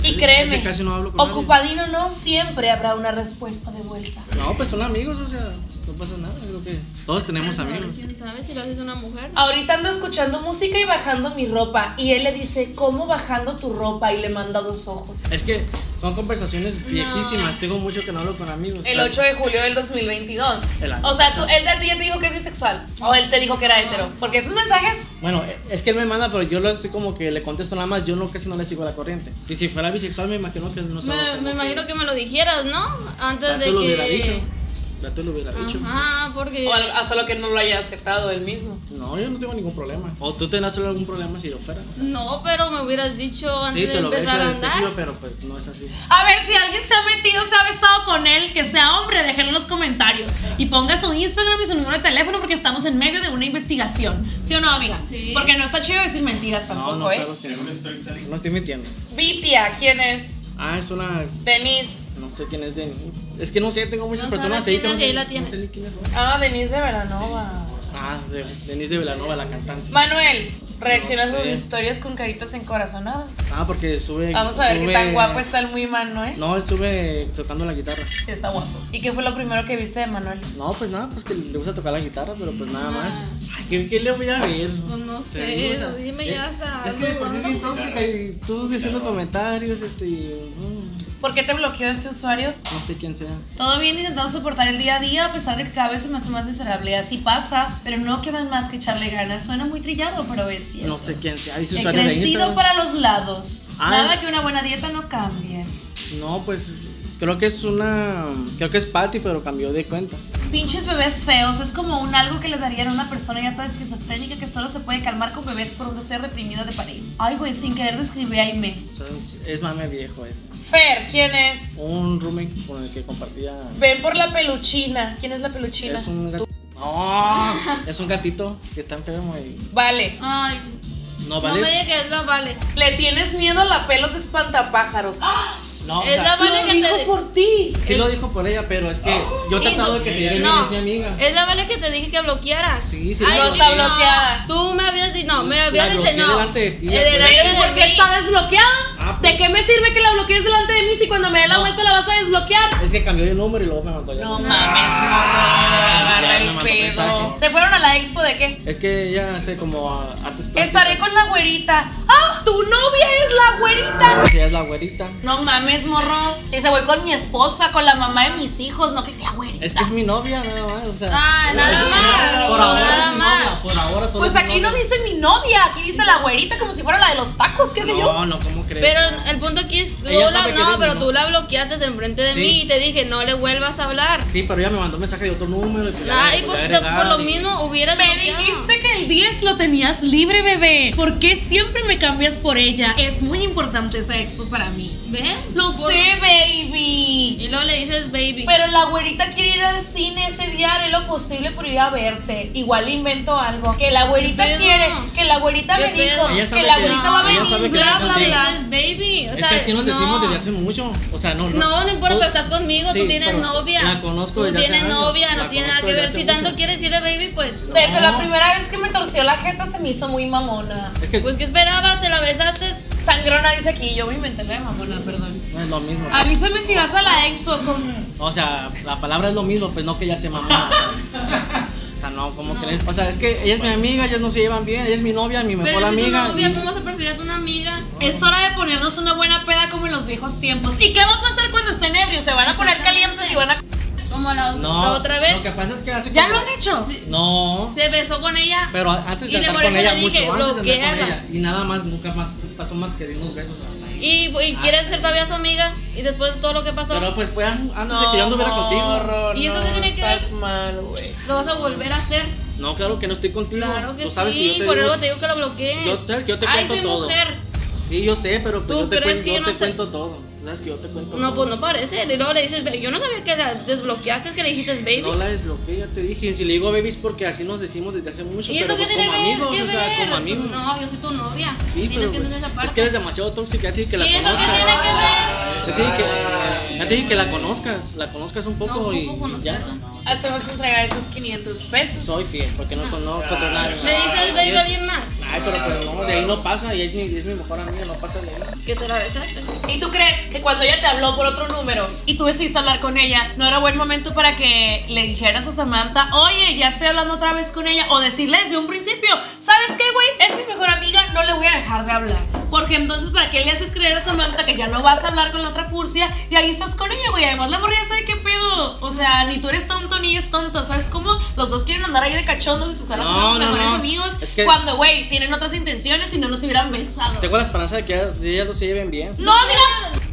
Speaker 1: Y créeme,
Speaker 4: Ese casi no hablo con
Speaker 1: ocupadino no siempre habrá una respuesta de vuelta.
Speaker 4: nadie. No, pues son amigos, o sea, no pasa nada. Creo que todos tenemos amigos.
Speaker 5: ¿Quién sabe si lo haces una mujer?
Speaker 1: Ahorita ando escuchando música y bajando mi ropa. Y él le dice, ¿cómo bajando tu ropa? Y le manda 2 ojos.
Speaker 4: Es que son conversaciones viejísimas. Tengo mucho que no hablo con amigos.
Speaker 1: El 8 de julio del 2022.
Speaker 4: El año
Speaker 1: O sea,
Speaker 4: pasado.
Speaker 1: él ya te dijo que es bisexual. O él te dijo que era hetero. Porque esos mensajes.
Speaker 4: Bueno, es que él me manda, pero yo lo estoy como que le contesto nada más. Yo no, casi no le sigo la corriente. Y si fuera bisexual, me imagino que no sé.
Speaker 5: Me imagino que me lo dijeras, ¿no? Antes
Speaker 4: Ya
Speaker 5: de
Speaker 4: tú lo hubiera
Speaker 5: que.
Speaker 4: dicho. Ya tú lo hubiera dicho.
Speaker 5: Ajá, porque.
Speaker 1: O solo que no lo haya aceptado él mismo.
Speaker 4: No, yo no tengo ningún problema. O tú tendrás algún problema si yo fuera.
Speaker 5: No, pero me hubieras dicho antes
Speaker 4: Sí,
Speaker 5: de
Speaker 4: te lo hubiera dicho
Speaker 5: empezar a
Speaker 4: al
Speaker 5: andar.
Speaker 4: principio, pero pues no es así.
Speaker 1: A ver, si alguien se ha metido, se ha besado con él, que sea hombre, déjenlo en los comentarios. Y ponga su Instagram y su número de teléfono porque estamos en medio de una investigación. ¿Sí o no, amiga?
Speaker 5: Sí.
Speaker 1: Porque no está chido decir mentiras tampoco,
Speaker 4: No,
Speaker 1: ¿eh?
Speaker 4: claro que no estoy mintiendo.
Speaker 1: Vitia, ¿quién es?
Speaker 4: Ah, es una.
Speaker 1: Denise.
Speaker 4: No sé quién es Denis. Es que no sé, tengo muchas
Speaker 5: No
Speaker 4: personas
Speaker 5: sabes
Speaker 4: ahí que
Speaker 5: quién
Speaker 4: no
Speaker 5: es y ahí
Speaker 4: sé,
Speaker 5: la
Speaker 4: no
Speaker 5: tienes.
Speaker 4: sé ni quiénes son.
Speaker 1: Ah, Denise de Velanova.
Speaker 4: Ah, Denise de Velanova, la cantante.
Speaker 1: Manuel, reacciona
Speaker 4: No
Speaker 1: a sus
Speaker 4: sé.
Speaker 1: historias con caritas encorazonadas.
Speaker 4: Ah, porque sube.
Speaker 1: Vamos a ver qué
Speaker 4: sube-
Speaker 1: tan guapo está el muy Manuel.
Speaker 4: No, él sube tocando la guitarra.
Speaker 1: Sí, está guapo. ¿Y qué fue lo primero que viste de Manuel?
Speaker 4: No, pues nada, pues que le gusta tocar la guitarra, pero pues nada
Speaker 5: Ah.
Speaker 4: más. Ay, ¿qué le voy a ver?
Speaker 5: Pues no sé,
Speaker 4: Sí, o sea,
Speaker 5: dime ya hasta
Speaker 4: Es que de por sí es bien
Speaker 5: algo.
Speaker 4: tóxica y tú diciendo comentarios,
Speaker 1: ¿Por qué te bloqueó este usuario?
Speaker 4: no sé quién sea.
Speaker 1: Todo bien intentando soportar el día a día a pesar de que cada vez se me hace más miserable. Así pasa, pero no quedan más que echarle ganas. Suena muy trillado, pero es cierto.
Speaker 4: No sé quién sea. Dice
Speaker 1: He
Speaker 4: usuario de
Speaker 1: crecido
Speaker 4: Instagram.
Speaker 1: para los lados.
Speaker 4: Ah,
Speaker 1: Nada
Speaker 4: es-
Speaker 1: que una buena dieta no cambie.
Speaker 4: No, pues creo que es Patty, pero cambió de cuenta.
Speaker 1: Pinches bebés feos, es como un algo que le darían a una persona ya toda esquizofrénica que solo se puede calmar con bebés por un deseo reprimido de parir. Ay, güey, sin querer describí a Aime.
Speaker 4: O sea, es mame viejo ese.
Speaker 1: Fer, ¿quién es?
Speaker 4: Un roommate con el que compartía.
Speaker 1: Ven por la peluchina. ¿Quién es la peluchina?
Speaker 4: Es un gatito. No, es un gatito que está enfermo y.
Speaker 1: Vale.
Speaker 5: Ay,
Speaker 4: No
Speaker 5: no
Speaker 4: vale.
Speaker 5: me digas que es la Vale.
Speaker 1: Le tienes miedo a la pelos de espantapájaros. ¡Ah!
Speaker 4: No, o
Speaker 5: Es
Speaker 4: sea,
Speaker 5: la Vale
Speaker 1: Lo
Speaker 5: que
Speaker 1: dijo
Speaker 5: te
Speaker 1: por ti.
Speaker 4: sí lo dijo por ella, pero es que yo he
Speaker 5: Y
Speaker 4: tratado
Speaker 5: no-
Speaker 4: de que se lleve bien,
Speaker 5: no,
Speaker 4: es mi amiga.
Speaker 5: Es la Vale que te dije que bloquearas.
Speaker 4: Sí, sí,
Speaker 5: Ay,
Speaker 4: no
Speaker 1: No está bloqueada.
Speaker 5: Tú me habías dicho, no, me habías dicho,
Speaker 4: bloqueé
Speaker 5: no.
Speaker 4: delante de ti,
Speaker 5: Delante
Speaker 1: Pero
Speaker 5: de
Speaker 1: ¿por qué
Speaker 5: mí.
Speaker 1: está desbloqueada?
Speaker 4: Ah,
Speaker 1: ¿De qué me sirve que la bloquees delante de mí si cuando me dé la
Speaker 4: No.
Speaker 1: vuelta la vas a desbloquear?
Speaker 4: Es que cambió de número y luego me mandó ya.
Speaker 1: No mames, morro,
Speaker 4: Ya
Speaker 1: el
Speaker 4: me mandó
Speaker 1: pedo.
Speaker 4: mensaje.
Speaker 1: ¿Se fueron a la expo de qué?
Speaker 4: Es que ella hace como artes plásticas.
Speaker 1: Estaré con la güerita. ¡Ah! ¡Tu novia es la güerita!
Speaker 4: Ella es la güerita.
Speaker 1: No mames, morro. Si se voy con mi esposa, con la mamá de mis hijos, no que la güerita.
Speaker 4: Es que es mi novia, nada más. O sea,
Speaker 5: Ah, nada
Speaker 4: es-
Speaker 5: más,
Speaker 4: Por ahora
Speaker 5: nada
Speaker 4: es mi novia,
Speaker 5: más.
Speaker 4: por ahora solo
Speaker 1: Pues
Speaker 4: es mi
Speaker 1: aquí no
Speaker 4: novia.
Speaker 1: dice mi novia, aquí dice la güerita como si fuera la de los tacos, qué sé yo.
Speaker 4: No, no, ¿cómo crees?
Speaker 5: Pero el punto aquí es,
Speaker 4: Ella sabe que
Speaker 5: no,
Speaker 4: eres
Speaker 5: pero
Speaker 4: mi
Speaker 5: tú la bloqueaste enfrente de
Speaker 4: Sí.
Speaker 5: mí y te dije, no le vuelvas a hablar.
Speaker 4: Sí, pero ella me mandó un mensaje de otro número. Y pues ya
Speaker 5: Ay,
Speaker 4: le
Speaker 5: pues
Speaker 4: volví a
Speaker 5: por
Speaker 4: agregar
Speaker 5: lo
Speaker 4: y-
Speaker 5: mismo hubieras
Speaker 1: Me
Speaker 5: bloqueado.
Speaker 1: dijiste que el 10 lo tenías libre, bebé. ¿Por qué siempre me cambias por ella? Es muy importante esa expo para mí.
Speaker 5: ¿Ves?
Speaker 1: Lo
Speaker 5: Por-
Speaker 1: sé, baby.
Speaker 5: Y luego le dices baby.
Speaker 1: Pero la güerita quiere ir al cine ese día, haré lo posible por ir a verte. Igual le invento algo. Que la güerita
Speaker 5: ¿Qué pedo?
Speaker 1: quiere, que la güerita
Speaker 5: ¿Qué
Speaker 1: me dijo,
Speaker 5: pedo?
Speaker 4: Ella sabe
Speaker 1: que la
Speaker 4: que-
Speaker 1: güerita va a
Speaker 4: ella
Speaker 1: venir,
Speaker 4: sabe que
Speaker 1: bla,
Speaker 4: está
Speaker 1: bla,
Speaker 4: contigo.
Speaker 1: bla.
Speaker 5: Dices baby. O
Speaker 4: Es
Speaker 5: sea,
Speaker 4: que así nos decimos
Speaker 5: no.
Speaker 4: desde hace mucho. O sea, no.
Speaker 5: No importa,
Speaker 4: tú-
Speaker 5: pero estás conmigo,
Speaker 4: Sí,
Speaker 5: tú tienes
Speaker 4: pero
Speaker 5: novia.
Speaker 4: la conozco
Speaker 5: Tú
Speaker 4: desde hace
Speaker 5: tienes
Speaker 4: años.
Speaker 5: novia,
Speaker 4: La
Speaker 5: no tiene nada
Speaker 4: conozco
Speaker 5: que ver.
Speaker 4: desde
Speaker 5: Si
Speaker 4: hace
Speaker 5: tanto
Speaker 4: mucho.
Speaker 5: quieres decirle baby, pues.
Speaker 1: Desde la primera vez que me torció la jeta se me hizo muy mamona.
Speaker 4: Es que
Speaker 5: Pues que esperaba, te la besaste.
Speaker 1: Sangrona dice aquí, yo me inventé la de mamona, perdón.
Speaker 4: no es lo mismo.
Speaker 1: Avísame si vas a la expo con...
Speaker 4: O sea, la palabra es lo mismo, pues no que ella se mamá. O sea, no, ¿cómo crees? O sea, es que ella es mi amiga, ellas no se llevan bien, ella es mi novia, mi mejor
Speaker 5: Pero es que tu
Speaker 4: amiga.
Speaker 5: novia,
Speaker 4: y-
Speaker 5: ¿cómo se prefiere a tu una amiga?
Speaker 1: Es hora de ponernos una buena peda como en los viejos tiempos. ¿Y qué va a pasar cuando estén ebrios? Se van a poner calientes y van a...
Speaker 5: Como la
Speaker 4: No,
Speaker 5: otra vez.
Speaker 4: Lo que pasa es que hace
Speaker 1: ¿Ya
Speaker 4: como-
Speaker 1: lo han hecho?
Speaker 5: Sí.
Speaker 4: No,
Speaker 5: Se besó con ella.
Speaker 4: pero antes
Speaker 5: Y
Speaker 4: de
Speaker 5: le
Speaker 4: estar
Speaker 5: por
Speaker 4: con
Speaker 5: eso
Speaker 4: ella,
Speaker 5: le
Speaker 4: mucho
Speaker 5: dije,
Speaker 4: antes de andar con
Speaker 5: bloquéala.
Speaker 4: ella. Y nada más, nunca más pasó más que de unos besos hasta ahí.
Speaker 5: Y quieres ser todavía su amiga. Y después de todo lo que pasó,
Speaker 4: Pero pues fue antes de que yo anduviera contigo.
Speaker 5: ¿Y eso qué tiene que ver?
Speaker 1: mal, güey.
Speaker 5: lo vas a volver a hacer.
Speaker 4: No, claro que no estoy contigo.
Speaker 5: Claro que
Speaker 4: Tú sabes
Speaker 5: sí,
Speaker 4: que yo te
Speaker 5: por
Speaker 4: digo-
Speaker 5: algo te digo que lo bloquees.
Speaker 4: Yo sabes que yo te
Speaker 5: Ay,
Speaker 4: cuento
Speaker 5: soy
Speaker 4: todo.
Speaker 5: mujer.
Speaker 4: Sí, yo sé, pero pues
Speaker 5: ¿Tú
Speaker 4: yo te,
Speaker 5: crees
Speaker 4: cuen-
Speaker 5: que
Speaker 4: yo
Speaker 5: yo no
Speaker 4: te
Speaker 5: sé?
Speaker 4: cuento todo. Sabes que yo te cuento
Speaker 5: No,
Speaker 4: todo.
Speaker 5: pues no parece. Y luego le dices, yo no sabía que la desbloqueaste, que le dijiste baby.
Speaker 4: No la desbloqueé, ya te dije. Y si le digo baby es porque así nos decimos desde hace mucho.
Speaker 5: ¿Y eso
Speaker 4: Pero
Speaker 5: qué
Speaker 4: pues
Speaker 5: tiene
Speaker 4: como
Speaker 5: que ver?
Speaker 4: amigos,
Speaker 5: ¿Qué
Speaker 4: o sea,
Speaker 5: ver?
Speaker 4: como amigos.
Speaker 5: No, yo soy tu novia.
Speaker 4: Sí,
Speaker 5: Tienes
Speaker 4: pero
Speaker 5: que entender esa parte.
Speaker 4: es que eres demasiado tóxica, a ti que la
Speaker 5: ¿Y eso qué
Speaker 4: conozcas.
Speaker 5: tiene que ver?
Speaker 4: Ya te dije que la conozcas un poco
Speaker 5: No,
Speaker 4: y
Speaker 5: ocupo conocerla.
Speaker 4: ya.
Speaker 1: Hacemos entrega de tus 500 pesos.
Speaker 4: Soy fiel, porque no encuentro nada.
Speaker 5: ¿Le dices el baby a alguien más?
Speaker 4: Ay, pero pues no, de ahí no pasa, y es mi mejor amiga, no pasa de ahí.
Speaker 5: Que te la besaste.
Speaker 1: ¿Y tú crees que cuando ella te habló por otro número y tú decidiste hablar con ella, no era buen momento para que le dijeras a Samantha, oye, ya estoy hablando otra vez con ella? O decirle desde un principio, ¿sabes qué, güey? Es mi mejor amiga, no le voy a dejar de hablar. Porque entonces, ¿para qué le haces creer a Samantha que ya no vas a hablar con la otra furcia y ahí estás con ella, güey? Además, la morra ya sabe qué pedo. O sea, ni tú eres tonto ni ella es tonta. ¿Sabes cómo? Los dos quieren andar ahí de cachondos y se están haciendo los mejores amigos.
Speaker 4: Es que...
Speaker 1: cuando, güey, tienen otras intenciones y no se hubieran besado.
Speaker 4: Tengo la esperanza de que ellas no se lleven bien.
Speaker 1: ¡No digas!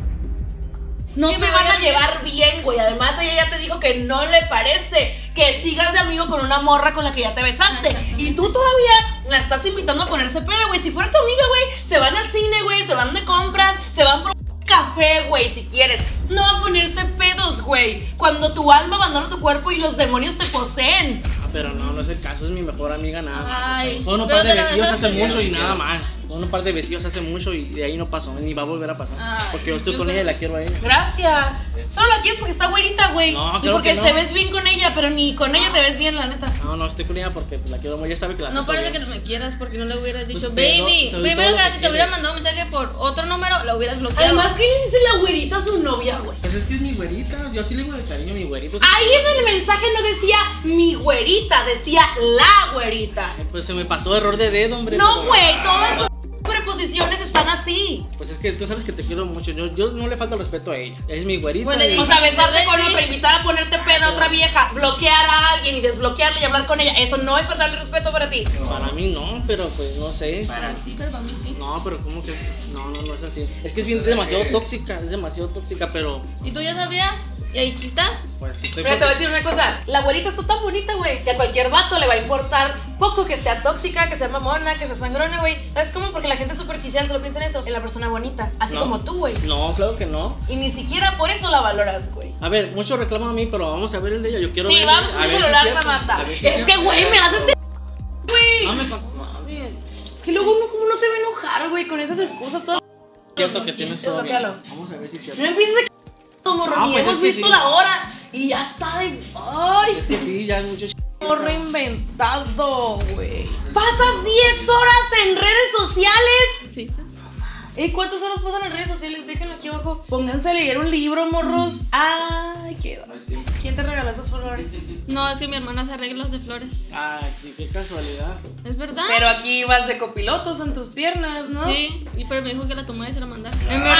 Speaker 1: No se van a llevar bien, güey. Además, ella ya te dijo que no le parece que sigas de amigo con una morra con la que ya te besaste. Y tú todavía la estás invitando a ponerse peda, güey. Si fuera tu amiga, güey, se van al cine, güey, se van de compras, se van por café, güey, si quieres. No a ponerse pedos, güey. Cuando tu alma abandona tu cuerpo y los demonios te poseen.
Speaker 4: Pero no es el caso, es mi mejor amiga, nada más.
Speaker 5: Ay,
Speaker 4: Fue un
Speaker 5: pero
Speaker 4: par de
Speaker 5: te la
Speaker 4: besillos hace
Speaker 5: besaste.
Speaker 4: mucho y nada más. Fue un par de besillos hace mucho y de ahí no pasó, ni va a volver a pasar.
Speaker 5: Ay,
Speaker 4: porque yo estoy
Speaker 5: yo
Speaker 4: con
Speaker 5: creo
Speaker 4: ella y la
Speaker 5: que
Speaker 4: quiero a ella.
Speaker 1: Gracias. Solo la quieres porque está güerita, güey.
Speaker 4: No,
Speaker 1: y
Speaker 4: claro
Speaker 1: porque
Speaker 4: que no.
Speaker 1: te ves bien con ella, pero ni con ella te ves bien, la neta.
Speaker 4: No, estoy con ella porque pues, la quiero mucho. Ella sabe que la
Speaker 5: No
Speaker 4: trato
Speaker 5: parece que
Speaker 4: bien.
Speaker 5: me quieras porque no le hubieras dicho,
Speaker 4: Pues,
Speaker 5: baby.
Speaker 4: te doy
Speaker 5: Primero
Speaker 4: todo lo
Speaker 5: que
Speaker 4: que
Speaker 5: si te hubiera
Speaker 4: quieres.
Speaker 5: mandado un mensaje por otro número, la hubieras bloqueado.
Speaker 1: Además, ¿qué le dice la güerita a su novia, güey?
Speaker 4: Pues es que es mi güerita, yo sí le digo de cariño a mi güerito.
Speaker 1: Ahí en el mensaje no decía mi güerita, decía la güerita.
Speaker 4: Pues se me pasó error de dedo, hombre.
Speaker 1: No,
Speaker 4: pero-
Speaker 1: güey, todas tus preposiciones están así.
Speaker 4: Pues es que tú sabes que te quiero mucho. Yo no le falta el respeto a ella. Es mi güerita.
Speaker 5: Pues le
Speaker 4: y-
Speaker 5: digo-
Speaker 1: O sea, besarte con otra, invitar a ponerte peda a otra vieja, bloquear a alguien y desbloquearle y hablar con ella, eso no es faltarle respeto para ti.
Speaker 4: Para mí no, pero pues no sé.
Speaker 5: Para ti, pero para mí sí.
Speaker 4: No, pero ¿cómo que? No es así. Es que es demasiado tóxica, pero
Speaker 5: ¿Y tú ya sabías? ¿Y ahí estás?
Speaker 4: pues estoy
Speaker 1: Pero te voy a decir una cosa, la güerita está tan bonita, güey, que a cualquier vato le va a importar poco que sea tóxica, que sea mamona, que sea sangrona, güey. ¿Sabes cómo? Porque la gente superficial solo piensa en eso, en la persona bonita, así
Speaker 4: No.
Speaker 1: como tú, güey.
Speaker 4: No, claro que no.
Speaker 1: Y ni siquiera por eso la valoras, güey.
Speaker 4: A ver, muchos reclaman a mí, pero vamos a ver el de ella. Yo quiero
Speaker 1: Sí,
Speaker 4: ver
Speaker 1: vamos a
Speaker 4: ver
Speaker 1: mi
Speaker 4: si es
Speaker 1: celular,
Speaker 4: cierto.
Speaker 1: Samantha.
Speaker 4: A ver si
Speaker 1: Es que,
Speaker 4: cierto.
Speaker 1: güey, me haces güey.
Speaker 4: No me
Speaker 1: Mames. Es que luego uno como no se va a enojar, güey, con esas excusas todas.
Speaker 4: cierto que tienes todo bien.
Speaker 1: Desbloquéalo.
Speaker 4: Vamos a ver si es
Speaker 1: No
Speaker 4: cierto.
Speaker 1: empieces a como
Speaker 4: Ah,
Speaker 1: ni
Speaker 4: pues
Speaker 1: hemos
Speaker 4: es que
Speaker 1: visto
Speaker 4: sí.
Speaker 1: la hora y ya está de. ¡Ay!
Speaker 4: Es que sí, ya es mucho.
Speaker 1: Morro inventado, güey. Pasas 10 horas en redes sociales.
Speaker 5: Sí.
Speaker 1: ¿Y cuántas horas pasan en redes sociales? Déjenlo aquí abajo. Pónganse a leer un libro, morros. Ay, qué hostia. ¿Quién te regaló esas flores?
Speaker 5: No, es que mi hermana hace arreglos de flores.
Speaker 4: Ay, sí, qué casualidad.
Speaker 5: ¿Es verdad?
Speaker 1: Pero aquí vas de copilotos en tus piernas, ¿no?
Speaker 5: Sí, pero me dijo que la tomara y se la mandara. En verdad.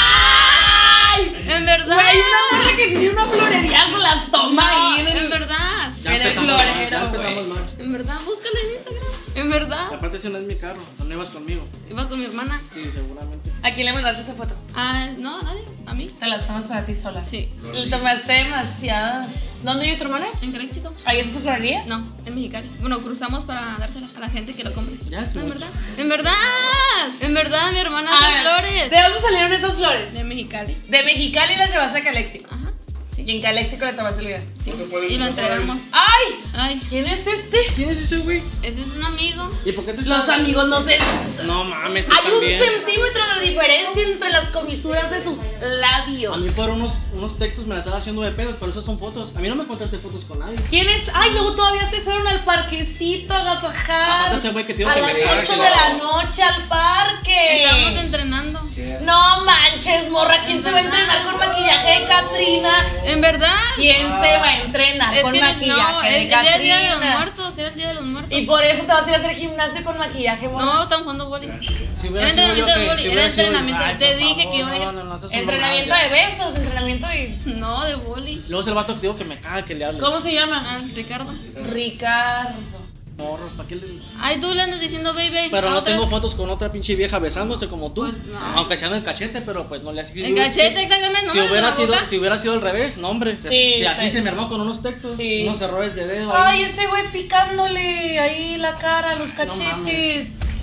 Speaker 1: ¡Ay!
Speaker 5: En verdad.
Speaker 1: Güey, una morra que tiene una florería se las toma
Speaker 5: No,
Speaker 1: ahí en el-
Speaker 5: en verdad.
Speaker 4: Ya
Speaker 1: Eres
Speaker 4: empezamos mal,
Speaker 1: florero,
Speaker 4: ya empezamos
Speaker 1: güey.
Speaker 4: mal.
Speaker 5: En verdad, búscala en Instagram. En verdad.
Speaker 4: Aparte, ese no es mi carro, no ibas conmigo.
Speaker 5: Iba con mi hermana.
Speaker 4: Sí, seguramente.
Speaker 1: ¿A quién le mandaste esa foto?
Speaker 5: Ah, no, a nadie. A mí.
Speaker 1: Te las tomas para ti sola.
Speaker 5: Sí.
Speaker 1: Le tomaste demasiadas. ¿Dónde vive tu hermana?
Speaker 5: ¿En Caléxico?
Speaker 1: ¿Ahí es su florería?
Speaker 5: No, en Mexicali. Bueno, cruzamos para dársela a la gente que lo compre.
Speaker 4: Ya
Speaker 5: No,
Speaker 4: estuvo.
Speaker 5: en verdad. En verdad. En verdad, mi hermana
Speaker 1: A
Speaker 5: hace
Speaker 1: ver,
Speaker 5: flores.
Speaker 1: ¿de dónde salieron esas flores?
Speaker 5: De Mexicali.
Speaker 1: De Mexicali las llevaste a Caléxico.
Speaker 5: Ajá.
Speaker 1: Y en Caléxico le tomaste el video.
Speaker 5: Sí. Y lo entregamos.
Speaker 1: ¡Ay!
Speaker 5: Ay,
Speaker 1: ¿Quién es este?
Speaker 4: ¿Quién es ese güey?
Speaker 5: ese es un amigo.
Speaker 4: ¿Y por qué te
Speaker 1: Los amigos no se.
Speaker 4: No mames, tú
Speaker 1: Hay un
Speaker 4: también.
Speaker 1: centímetro de diferencia entre las comisuras de sus
Speaker 4: A
Speaker 1: labios.
Speaker 4: mí por unos textos me la estaba haciendo de pedo, pero esas son fotos. A mí no me contaste fotos con nadie.
Speaker 1: ¿Quién es? Ay, luego todavía se fueron al parquecito a agasajar.
Speaker 4: Aparte ese güey que te digo
Speaker 1: a
Speaker 4: que
Speaker 1: las
Speaker 4: me diga
Speaker 1: 8
Speaker 4: que
Speaker 1: de
Speaker 4: no.
Speaker 1: la noche al parque.
Speaker 5: Estamos entrenando.
Speaker 1: No manches, morra. ¿Quién se va a entrenar con maquillaje de Catrina?
Speaker 5: En verdad.
Speaker 1: ¿Quién se va a entrenar
Speaker 5: Es
Speaker 1: con
Speaker 5: que
Speaker 1: maquillaje
Speaker 5: no,
Speaker 1: de
Speaker 5: el día del Día de los
Speaker 1: Catrina?
Speaker 5: Muertos. Era el Día de los Muertos.
Speaker 1: Y por eso te vas a ir a hacer gimnasio con maquillaje, morra.
Speaker 5: No, están jugando boli.
Speaker 4: Si
Speaker 5: Era
Speaker 4: hubiera sido
Speaker 5: entrenamiento
Speaker 4: yo
Speaker 5: de
Speaker 4: que-
Speaker 5: boli.
Speaker 4: si
Speaker 5: Era
Speaker 4: hubiera sido-
Speaker 5: entrenamiento.
Speaker 4: Ay,
Speaker 5: Te
Speaker 4: por
Speaker 5: dije que iba a ir.
Speaker 4: favor, no, esas son
Speaker 1: Entrenamiento
Speaker 4: mamadas,
Speaker 1: de besos, entrenamiento de.
Speaker 5: No, de boli.
Speaker 4: Luego es el vato que te digo que me caga que le hables.
Speaker 1: ¿Cómo se llama?
Speaker 5: Ah, Ricardo.
Speaker 1: Ricardo.
Speaker 4: Morro, ¿para qué le...?
Speaker 5: Ay, tú le andas diciendo baby.
Speaker 4: Pero
Speaker 5: a
Speaker 4: no
Speaker 5: otras.
Speaker 4: tengo fotos con otra pinche vieja besándose como tú.
Speaker 5: Pues no.
Speaker 4: Aunque sea en el cachete, pero pues no le haces.
Speaker 5: En cachete, exactamente.
Speaker 4: Si
Speaker 5: No,
Speaker 4: hubiera sido al revés, no hombre.
Speaker 1: Sí,
Speaker 4: si así
Speaker 1: sí.
Speaker 4: se me armó con unos textos,
Speaker 1: Sí.
Speaker 4: unos errores de dedo
Speaker 1: Ay,
Speaker 4: ahí.
Speaker 1: ese güey picándole ahí la cara, los
Speaker 4: No
Speaker 1: cachetes.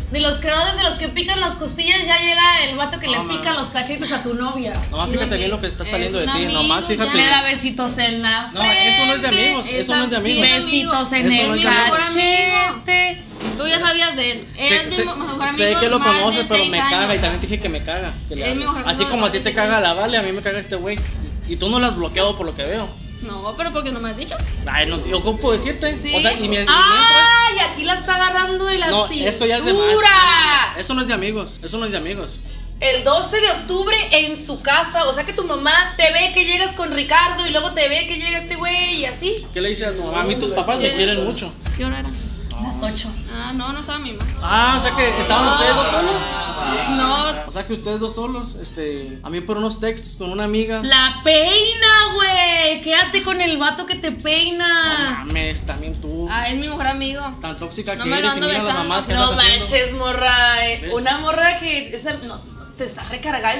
Speaker 1: de los creadores de los que pican las costillas, ya llega el vato que le pica los cachetes a tu novia.
Speaker 4: Nomás fíjate bien lo que está saliendo de ti.
Speaker 5: amigo,
Speaker 4: Nomás fíjate.
Speaker 1: Le da besitos en la
Speaker 4: No, eso no es de amigos. Eso no es de amigos.
Speaker 1: Besitos en
Speaker 4: Eso no
Speaker 1: el
Speaker 4: es de amigos.
Speaker 1: cachete.
Speaker 5: Tú ya sabías de él. Es mi mejor amigo.
Speaker 4: Sé que lo
Speaker 5: más de
Speaker 4: conoces, pero
Speaker 5: 6
Speaker 4: me caga. Y
Speaker 5: años.
Speaker 4: también te dije que me caga. Que le
Speaker 5: Es mi
Speaker 4: hables.
Speaker 5: mejor
Speaker 4: Así
Speaker 5: amigo
Speaker 4: como a
Speaker 5: de
Speaker 4: ti te
Speaker 5: 6
Speaker 4: caga la Vale, a mí me caga este güey. Y tú no lo has bloqueado por lo que veo.
Speaker 5: No, pero ¿por qué no me has dicho?
Speaker 4: Ay, no, yo cómo puedo decirte.
Speaker 5: Sí.
Speaker 4: O sea, y mientras.
Speaker 1: ¡Ay! Aquí la está agarrando de la
Speaker 4: No,
Speaker 1: cintura.
Speaker 4: eso ya es de más. Eso no es de amigos. Eso no es de amigos.
Speaker 1: El 12 de octubre en su casa, o sea que tu mamá te ve que llegas con Ricardo y luego te ve que llega este güey y así.
Speaker 4: ¿Qué le dices a tu mamá? A mí tus papás me quieren mucho.
Speaker 5: ¿Qué hora era?
Speaker 1: Las 8.
Speaker 5: Ah, no estaba mi mamá.
Speaker 4: Ah, o sea que estaban ustedes dos solos.
Speaker 5: No,
Speaker 4: O sea que ustedes dos solos, a mí por unos textos con una amiga.
Speaker 1: La peina, güey. Quédate con el vato que te
Speaker 4: No
Speaker 1: peina.
Speaker 4: mames, también tú.
Speaker 5: es mi mejor amigo.
Speaker 4: Tan tóxica
Speaker 5: No
Speaker 4: que
Speaker 5: me lo
Speaker 4: eres y
Speaker 5: ando
Speaker 4: mira las
Speaker 5: besando.
Speaker 4: mamás que
Speaker 1: No
Speaker 4: estás haciendo.
Speaker 1: manches, morra.
Speaker 4: ¿Ves?
Speaker 1: Una morra que no, te está recargada.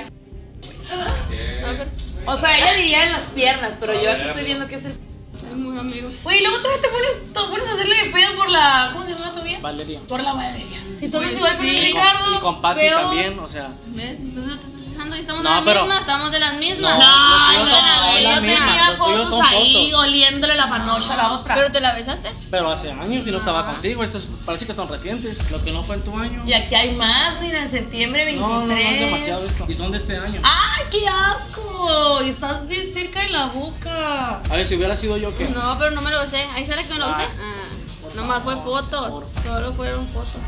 Speaker 5: A ver,
Speaker 1: O sea, ella diría en las piernas, pero yo aquí estoy viendo que es el.
Speaker 5: es muy amigo.
Speaker 1: Güey, luego todavía te pones a hacerle de pedo por la. ¿Cómo se llama tu amiga?
Speaker 4: Valeria.
Speaker 1: Por la Valeria. Si tú
Speaker 5: Pues
Speaker 1: ves igual con
Speaker 5: sí.
Speaker 1: el
Speaker 4: Y
Speaker 1: Ricardo.
Speaker 4: con Pati
Speaker 1: peor.
Speaker 4: también, o sea.
Speaker 5: ¿Ves? Entonces estamos
Speaker 4: No,
Speaker 5: de la
Speaker 4: pero-
Speaker 5: misma, estamos de las mismas.
Speaker 1: No,
Speaker 4: los tuyos
Speaker 1: no,
Speaker 4: son-
Speaker 1: no,
Speaker 4: es la
Speaker 1: yo
Speaker 4: misma,
Speaker 1: tenía
Speaker 4: los tuyos
Speaker 1: fotos
Speaker 4: son
Speaker 1: ahí
Speaker 4: fotos.
Speaker 1: oliéndole la panocha a la otra.
Speaker 5: Pero te la besaste.
Speaker 4: Pero hace años y no estaba
Speaker 5: Ah.
Speaker 4: contigo. Estos parece que son recientes. Lo que no fue en tu año.
Speaker 1: Y aquí hay más, mira, en septiembre 23.
Speaker 4: No, es demasiado esto. Y son de este año.
Speaker 1: ¡Ay, qué asco! Y estás bien cerca de la boca.
Speaker 4: A ver, si hubiera sido yo, ¿qué?
Speaker 5: No, pero no me lo besé. Ahí sale que me lo besé.
Speaker 4: por
Speaker 5: Nomás fue
Speaker 4: favor,
Speaker 5: fotos. Solo fueron fotos.